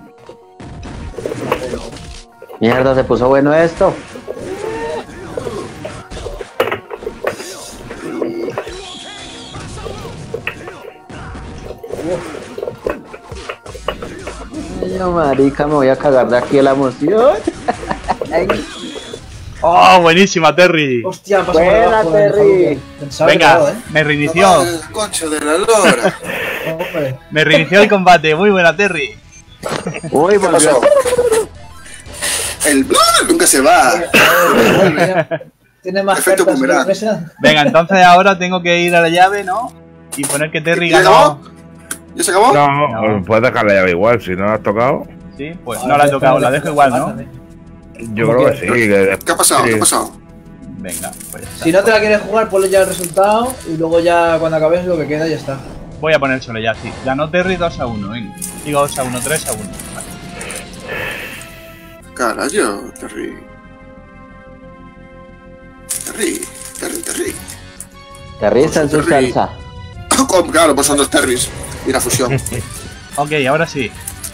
Mierda, se puso bueno esto. Ay, no, marica, me voy a cagar de aquí de la emoción. Ay. ¡Oh, buenísima, Terry! Hostia, pasa por Buena, debajo de Terry. Hadouken. Pensaba que Venga, no, ¿eh? me reinició. El concho de la lora. Hombre. Me reinició el combate. Muy buena, Terry. Uy, ¿Qué volvió. pasó? El nunca se va. Tiene más Efecto cartas que boomerang. mesa. Venga, entonces ahora tengo que ir a la llave, ¿no? Y poner que Terry ¿Ya ganó. acabó? ¿Ya se acabó? No, puedes dejar la llave igual, si no la has tocado. Sí, pues no la he tocado, la dejo igual, ¿no? Yo ¿Cómo creo que sí. ¿Qué ha pasado? ¿Qué ha pasado? Venga, pues ya está. Si no te la quieres jugar, ponle ya el resultado y luego ya cuando acabes lo que queda ya está. Voy a ponérselo ya, sí. Ganó Terry 2-1, venga. Digo 2-1, 3-1. Vale. Carayo, Terry. Terry. Terry está en su Terry. salsa. Claro, pues son dos Terrys. Y la fusión. Ok, ahora sí.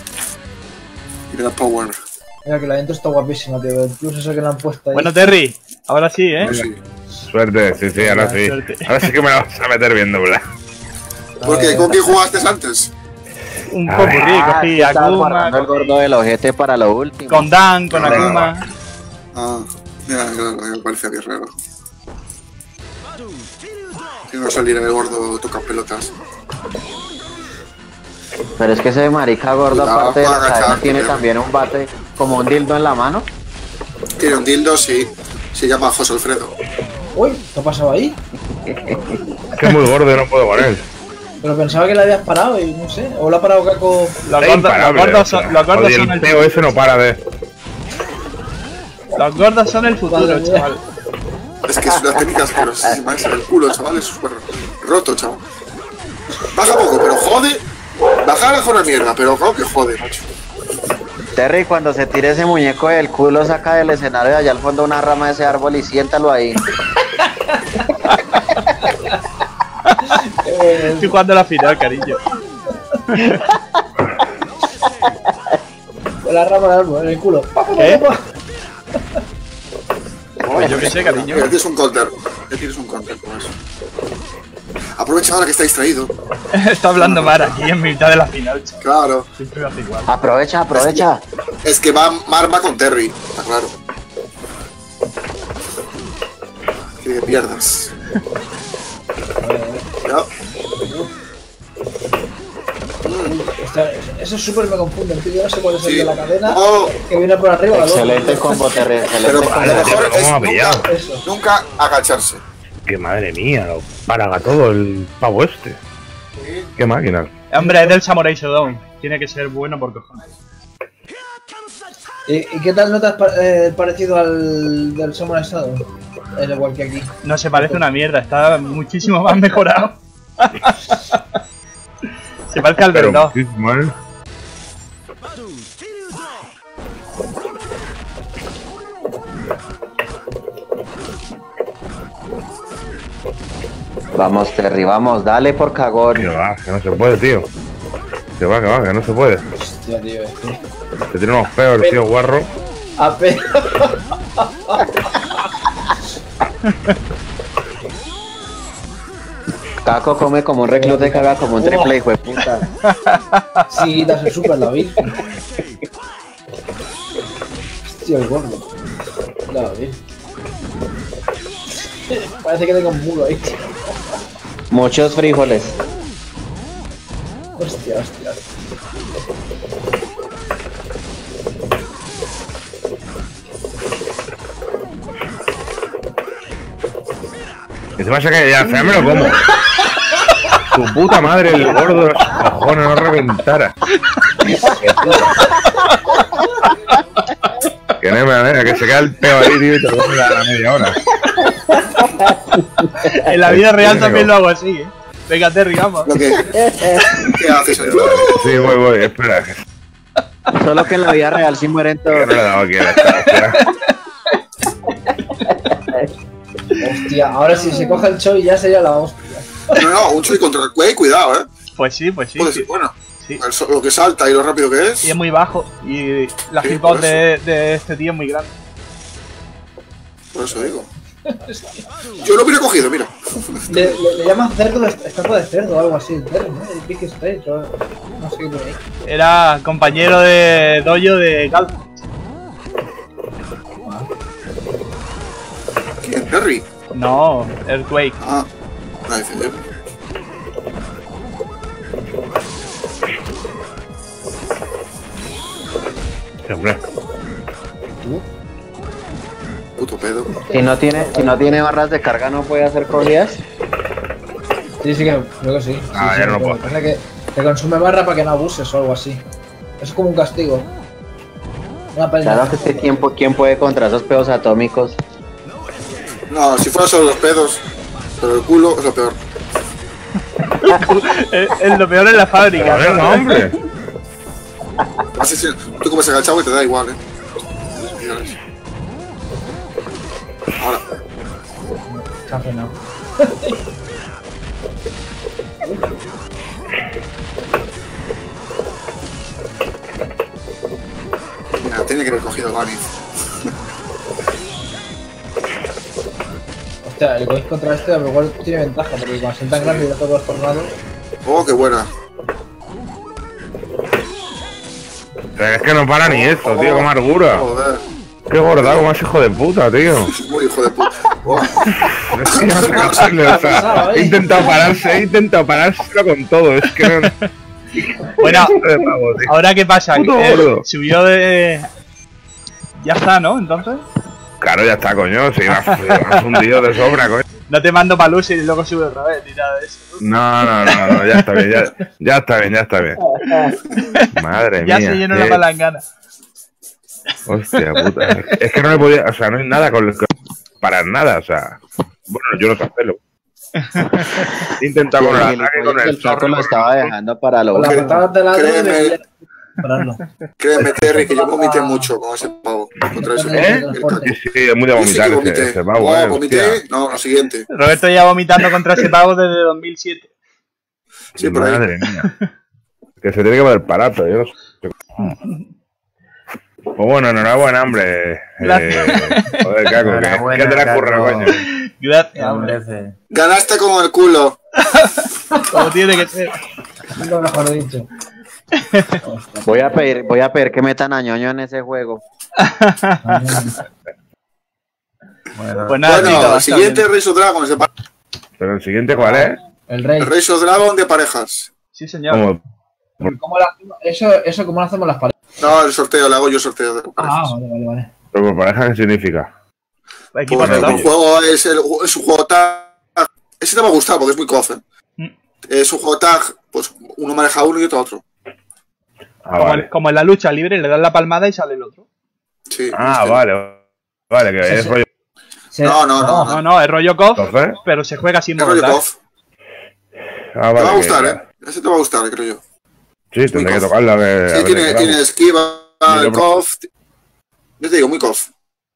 Y la power. Mira que la intro está guapísima, tío. El plus eso que le han puesto ahí. Bueno, Terry, ahora sí, ¿eh? Sí. Suerte, sí, ahora sí. Suerte. Ahora sí que me la vas a meter bien doblada. ¿Por qué? ¿Con quién jugaste antes? Un popurrí, cogí Estaba Akuma, guardando el gordo del ojete para lo último. con Dan, con Akuma. Ah, ya, me parecía bien raro. Que no saliera el gordo toca pelotas. Pero es que ese marica gordo, Cuidado, aparte de la agachar, cadena, tiene primero. también un bate como un dildo en la mano. Tiene un dildo, sí. Se llama José Alfredo. Uy, ¿qué ha pasado ahí? Es que es muy gordo y no puedo con él. Pero pensaba que la habías parado y no sé. O la ha parado Caco. Los Es gordos, imparable, los gordos Oye, son el el peo ese no para de... Los gordos son el futuro, Vale, chaval. Es que es una técnica asquerosísima. Es el culo, chaval. Es súper roto, chaval. Baja poco, pero jode. Bajar es una mierda, pero claro que jode, macho. Terry, cuando se tire ese muñeco del culo, saca del escenario de allá al fondo una rama de ese árbol y siéntalo ahí. Estoy jugando la final, cariño. Con la rama del árbol, en el culo. ¿Qué? Pues yo qué sé, cariño. Mira, tienes un counter. Ya tienes un counter con eso. Aprovecha ahora que está distraído. Está hablando Mar aquí en mitad de la final, chaval. Claro. Siempre lo hace igual. Aprovecha. Es que Mar va con Terry. Está claro. Que pierdas. Ya. Eso súper me confunde, tío. Yo no sé cuál es el Sí. de la cadena Oh, que viene por arriba. la Excelente otra. combo, Terry, excelente pero combo. a lo mejor ¿Cómo me ha es pillado? Eso. nunca agacharse. Que madre mía, lo paraga todo el pavo este. Qué máquina. Hombre, es del Samurai Shodown. Tiene que ser bueno por cojones. ¿Y qué tal notas parecido al del Samurai Shodown? Es igual que aquí. No se parece una mierda, está muchísimo más mejorado. Se parece al Pero del 2. muchísimo, ¿eh? Vamos, Terry, vamos, dale por cagón. Que va, que no se puede, tío. Que va, que no se puede. Hostia, tío. Se tiene unos peos el tío guarro. Apenas. Caco come como un reclute, caga como un triple hijo de puta. Sí, das el super David. Hostia, el gordo. David. Parece que tengo un muro ahí. Muchos frijoles. Hostia. Y se pasa que ya, al final me lo como. Tu puta madre, el gordo de los cojones, no reventara. Que no me venga, que se queda el peo ahí, tío, y te lo comes a la media hora. En la vida real también lo hago así, Venga, Terry, vamos. Lo que, ¿qué haces ahí? Sí, voy, espera. Solo que en la vida real sí mueren Que todos. no le he dado aquí a la espera. Hostia, ahora si se coge el Choi ya sería la hostia. No, un Choi contra el Quake, cuidado, Pues sí. Puede sí. ser bueno. Sí. Lo que salta y lo rápido que es. Y es muy bajo. Y la Sí, hitbox por de este tío es muy grande. Por eso digo. Yo lo hubiera cogido, mira. Le llaman cerdo, estatua de cerdo o algo así, el cerdo, ¿no? El Big Stage, o no sé qué por ahí. Era compañero de dojo de Galf. ¿Quién? ¿Terry? No, Earthquake. Ah, no dice yo. Sí, hombre. Puto pedo. Si no tiene barras de carga, no puede hacer corridas. Sí, sí, que creo que sí. Ah, Sí, ya sí, no pero puedo. parece que te consume barra para que no abuses o algo así. Es como un castigo. Una pena. Claro que este tiempo, ¿quién puede contra esos pedos atómicos? No, si fuera solo los pedos, pero el culo es lo peor. Lo peor es la fábrica. Joder, no, hombre. Así si tú comes agachado y te da igual, Señores. Ahora, Café no. mira, tiene que haber cogido Dani. Hostia, el coin contra este a lo mejor tiene ventaja, porque cuando son tan grandes y de todos los tornados. Oh, qué buena. Pero es que no para ni esto, tío, qué amargura. Joder, Qué gordago más hijo de puta, tío. muy hijo de puta. Oh, Es que no sé qué hacerle, o sea, he intentado parárselo con todo, es que no... Bueno, de pavo, tío. ¿ahora qué pasa? Puto gordo. Subió de... Ya está, ¿no? Entonces. Claro, ya está, coño, si me has hundido de sobra, coño. No te mando pa' luz y luego sube otra vez, ni nada de eso. No, ya está bien, ya está bien. Madre Ya mía. se llenó la palangana. Hostia puta. Es que no me podía, o sea, no hay nada con para nada, o sea. Bueno, yo no sé hacerlo. He intentado con el ataque, con el zorro. lo estaba dejando para lo Con las último. patadas de la Créeme. Pararlo. Créeme, Terry, que yo vomité mucho con ese pavo. Contra eso. ¿Eh? Sí, es muy de Yo sí que vomitar vomité. ese pavo, No, vomité. hostia. No, lo siguiente. Roberto ya vomitando contra ese pavo desde 2007. Sí, por ahí. Madre mía. Que se tiene que poder parar, pero yo no sé. Pues bueno, enhorabuena, hombre. Joder, Caco, ¿qué te la curra, coño? Gracias, hombre. Hombre, Ganaste con el culo. Como tiene que ser. Lo mejor dicho. Voy a pedir que metan a Ñoño en ese juego. bueno, Pues nada, Bueno, chicos, el siguiente Race of Dragons de parejas. Pero el siguiente, ¿cuál es? El rey. El Race of Dragon de parejas. Sí, señor. ¿Cómo? ¿Cómo eso cómo lo hacemos las parejas? No, el sorteo, le hago yo el sorteo de Ah, parejas. vale. ¿Pero por pareja qué significa? Equipos Pues de el dos. juego es un juego tag. Ese te va a gustar porque es muy cofe. Es un juego tag, pues uno maneja uno y otro otro. Ah, vale. Como en la lucha libre, le das la palmada y sale el otro. Sí. Ah, este. vale. Vale, que es rollo. No, es rollo KOF, Entonces. pero se juega sin Es rollo moverla. KOF. Ah, Te vale. va a que- gustar, Ese te va a gustar, creo yo. Sí, tendré que KOF. tocarla. A ver, Sí, tiene esquiva, Yo el KOF. Yo te digo, muy KOF.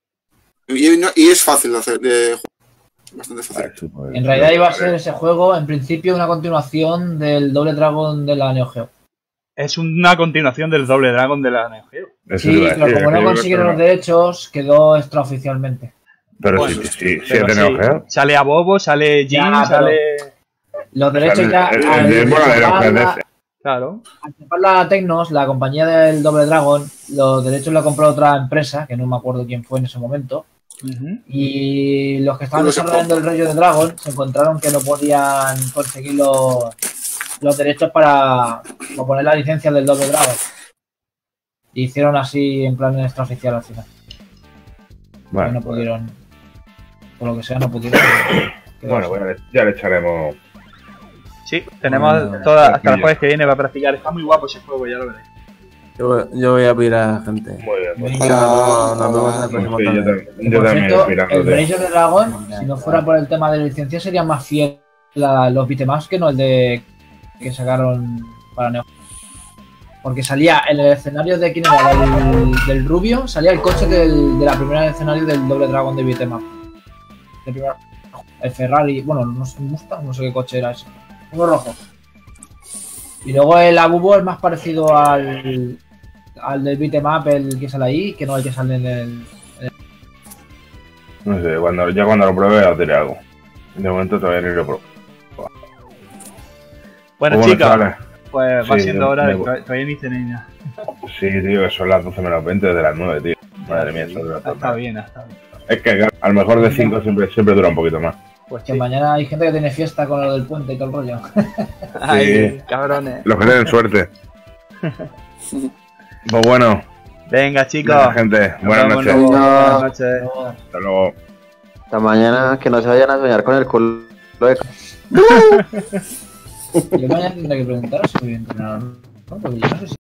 Y es fácil de hacer, de jugar. Bastante fácil. En realidad iba a ser ese juego, en principio, una continuación del Double Dragon de la Neo Geo. Es una continuación del Doble Dragon de la Neo Geo. Sí, pero como no consiguieron los derechos, quedó extraoficialmente. Pero Bueno, sí, Pero es de Neo Geo. Sale a Bobo, sale Jin, Ya, pero- sale... Los derechos ya. El al de Neo Geo llevarla- es Claro. al llevarla a Tecnos, la compañía del Double Dragon, los derechos la compró otra empresa, que no me acuerdo quién fue en ese momento. Y los que estaban No sé desarrollando el rollo de Dragon se encontraron que no podían conseguir los derechos para poner la licencia del Double Dragon. Y hicieron así en plan extraoficial al final. Vale. No pudieron, por lo que sea, no pudieron. Bueno, ya le echaremos. Sí, tenemos Bueno, hasta el jueves que viene para practicar. Está muy guapo ese juego, ya lo veréis. yo voy a pedir a la gente. Muy bien. Pues, Nos vemos en el próximo sí, torneo. yo Por también cierto, esperando, el tío. Rage of the Dragon, si no fuera por el tema de la licencia, sería más fiel a los beatemaps que no el de que sacaron para Neo. Porque salía en el escenario de quién era, del Rubio, salía el coche de la primera escenario del Double Dragon de beatemap. El Ferrari, bueno, no sé, Mustang, no sé qué coche era ese. Uno rojo. Y luego el Abubo es más parecido al del beatemap, el que sale ahí, que no el que sale en el. No sé, cuando lo pruebe os diré algo. De momento todavía ni lo pruebo. Bueno, Pues chicos, chavales. pues va Sí, siendo hora de me- todavía ni cené nada. Sí, tío, que son las 12 menos 20 desde las 9, tío. Madre mía, eso dura Está tanto. bien, está bien. Es que a lo mejor de 5 siempre dura un poquito más. Pues Que sí. mañana hay gente que tiene fiesta con lo del puente y todo el rollo. Ay, cabrones. Los que tienen suerte. Pues bueno, Venga, chicos. nada, gente, buenas Nos vemos noches. luego. Venga. Buenas noches. Hasta luego. Hasta mañana, que no se vayan a soñar con el culo de... Yo mañana tendré que preguntar si voy a entrenar o no, porque yo no sé si